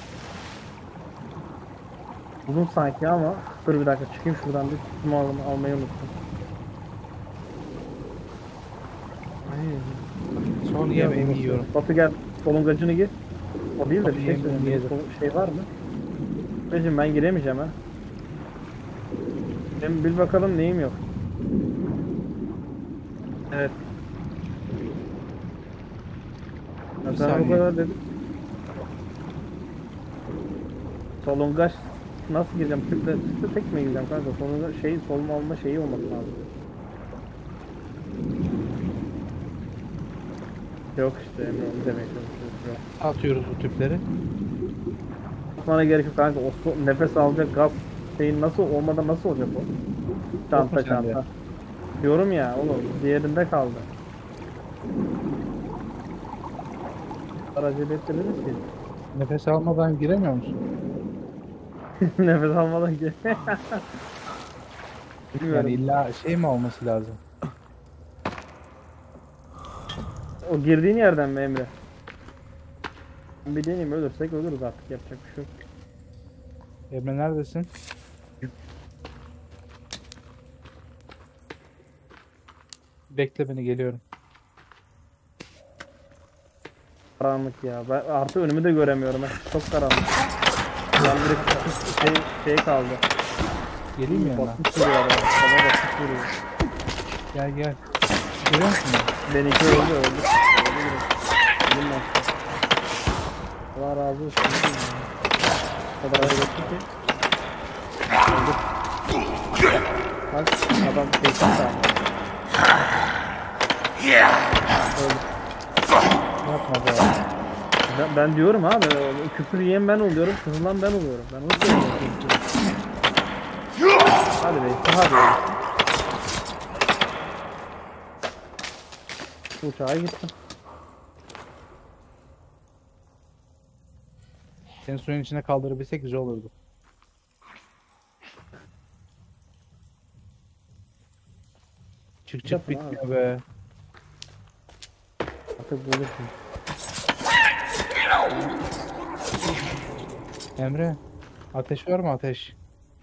Buldum sanki ama dur bir dakika çıkayım şuradan, bir tutumu al almayı unuttum. Ay. Son yemeğimi yiyorum. Batu gel, solungacını gir. O değil de Batu bir şey yemeğimi söyleyeyim. yedim. Bir şey var mı? Becim ben giremeyeceğim ha. Benim bil bakalım neyim yok. Evet. Ya Bir sen o saniye. kadar dedim. Solungaç nasıl gireceğim? Tıkla, tıkla tek mi gireceğim kanka? Solungaç şey, solunma alma şeyi olması lazım. Yok işte Emre, onu demeye çalışıyoruz. Yok. Atıyoruz bu tüpleri. Bana gerek yok kanka. O so- nefes alacak gaz şeyin nasıl olmadan nasıl olacak o? Çanta mu sende? çanta. Diyorum ya oğlum, diğerinde kaldı. Acele ettirdiniz ki. Nefes almadan giremiyor musun? Nefes almadan ki. Bilmiyorum. Yani illa şey mi olması lazım? O girdiğin yerden mi Emre? Bir deneyim, ölürsek ölürüz artık, yapacak bir şey yok. Emre neredesin? Bekle beni, geliyorum. Karanlık ya. Ben artık önümü de göremiyorum. Ben çok karanlık. Ben direkt şey, şey kaldı. Geleyim mi yanına? Basmış vuruyor adam. Bana basmış vuruyor. Gel gel. Görüyor musun beni? Benimki öldü öldü. Öldü direkt. Elim bastı. Allah razı olsun. O kadar acı etti ki. Öldü. Bak adam kesin sağ. Öldü. Yapma be. Ben, ben diyorum abi, küfür yiyen ben oluyorum, kızılan ben oluyorum. Ben onu söylüyorum. Hadi be, hadi be. Uçağa gittim. Seni suyun içine kaldırabilsek güzel olurdu. Çık çık Yapın bitmiyor abi. be. Artık bulursun. Emre. Ateş var mı, ateş?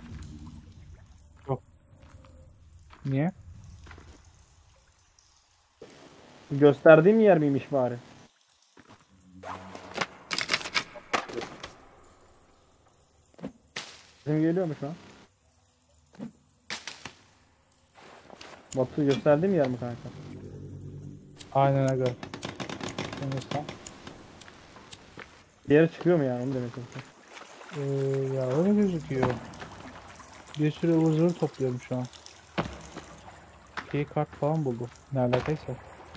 Yok. Niye? Gösterdiğim yer miymiş bari? Bizim geliyor mu şu an? Batu, gösterdiğim yer mi kanka? Aynen aga. Sen Bir yere çıkıyor mu yani, onu demek istiyorum. Ee, ya öyle gözüküyor. Bir sürü ıvır zıvır topluyorum şu an. Key kart falan buldum. Ne alakaysa.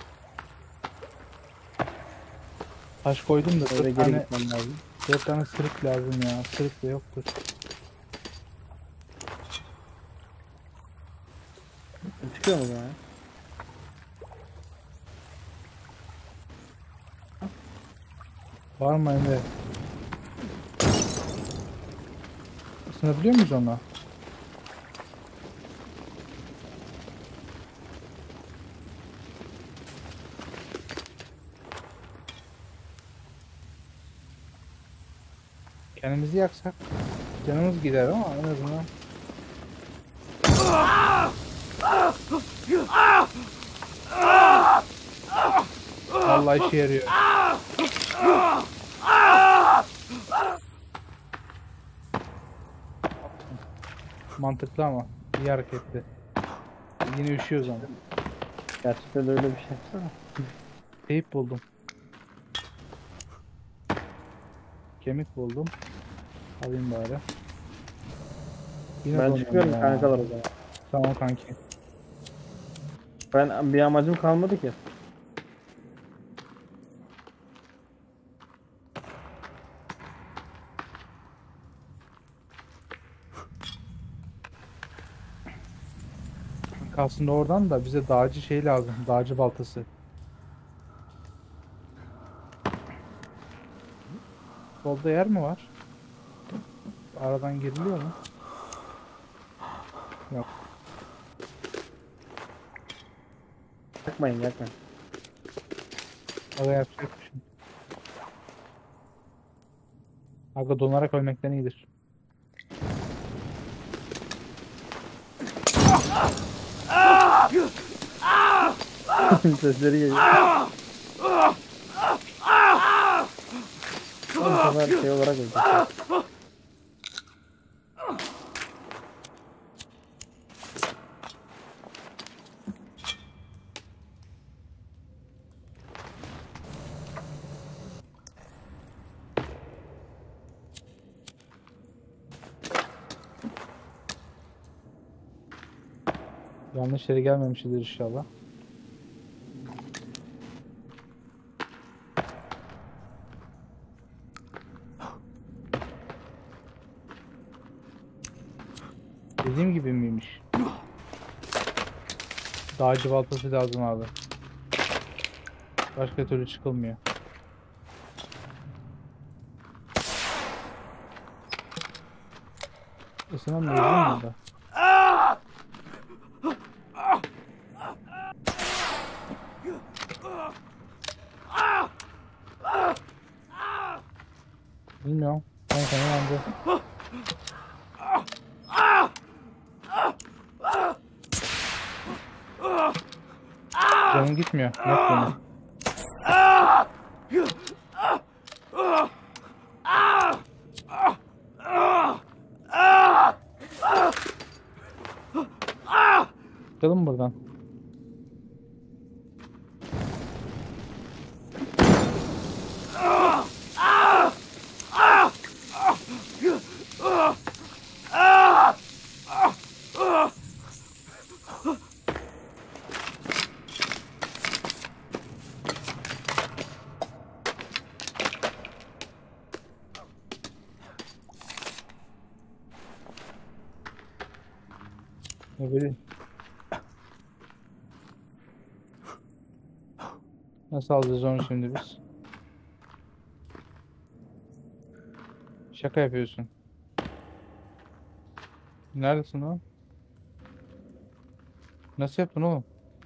Taş koydum da Öyle dört geri tane, gitmem lazım. dört tane sırık lazım ya. Sırık da yoktur. Çıkıyor mu o zaman ya? Var mı Emre? Isınabiliyor muyuz onunla? Kendimizi yaksak canımız gider ama en azından. Vallahi işe yarıyor. Mantıklı ama iyi hareketli. Yine üşüyoruz ama. Gerçekten de öyle bir şey yapsana. Teyip buldum. Kemik buldum. Alayım bari. Yine Ben donuyorum çıkıyorum ya. kankalar o zaman. Tamam kanki. Ben bir amacım kalmadı ki. Aslında oradan da bize dağcı şey lazım. Dağcı baltası. Solda yer mi var? Aradan giriliyor mu? Yok. Yakmayın yakmayın. Aga yapacak bir şey. Aga donarak ölmekten iyidir. Sesleri geliyor. Bu sefer şey olarak ölecek. Yanlış yere gelmemişizdir inşallah. Dediğim gibi miymiş? Dağcı baltası lazım abi. Başka türlü çıkılmıyor. Isınamıyoruz değil mi burada? Bilmiyorum. Ben sana yandı. Canım gitmiyor. Yok benim. Çıkalım buradan. Ne bileyim. Nasıl alacağız onu şimdi biz? Şaka yapıyorsun. Neredesin lan? Nasıl yaptın oğlum?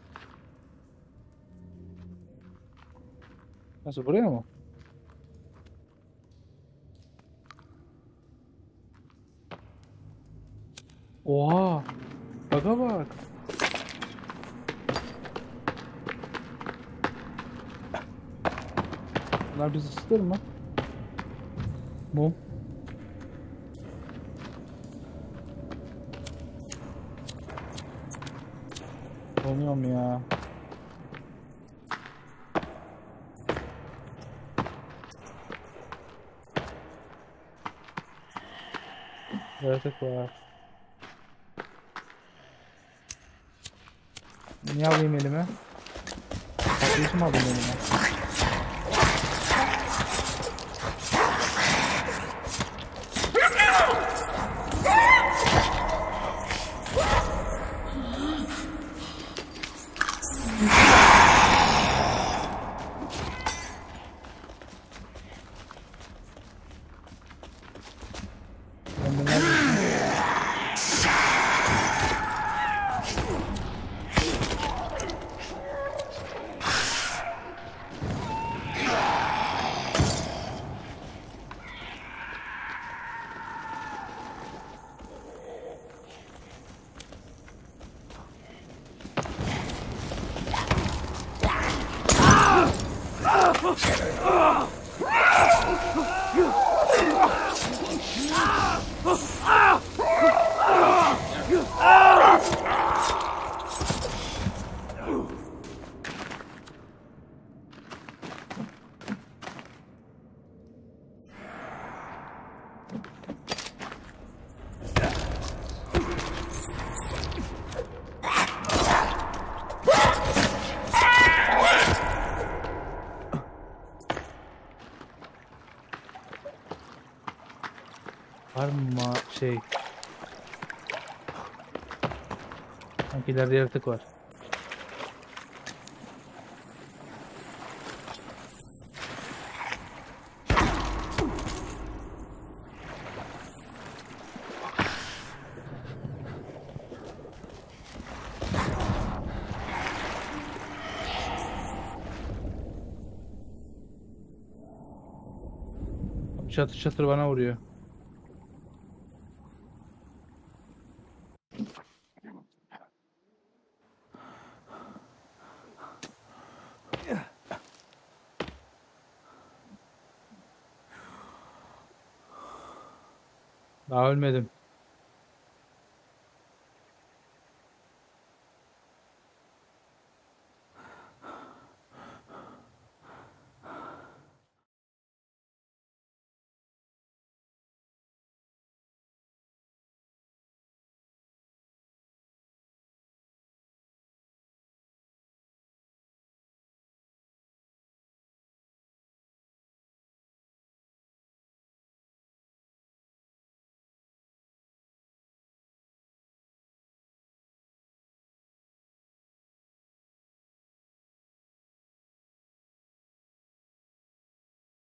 Nasıl, buraya mı? Oha! Baka bak. Bunlar bizi ısıtır mı? Mum. Olmuyor mu ya? Yaratık var. Niye alayım elime? Patlayıcı mı alayım elime? Ben de neredeyim? Var mı ma- şey? Sanki ileride yaratık var. Çatır çatır bana vuruyor. Daha ölmedim.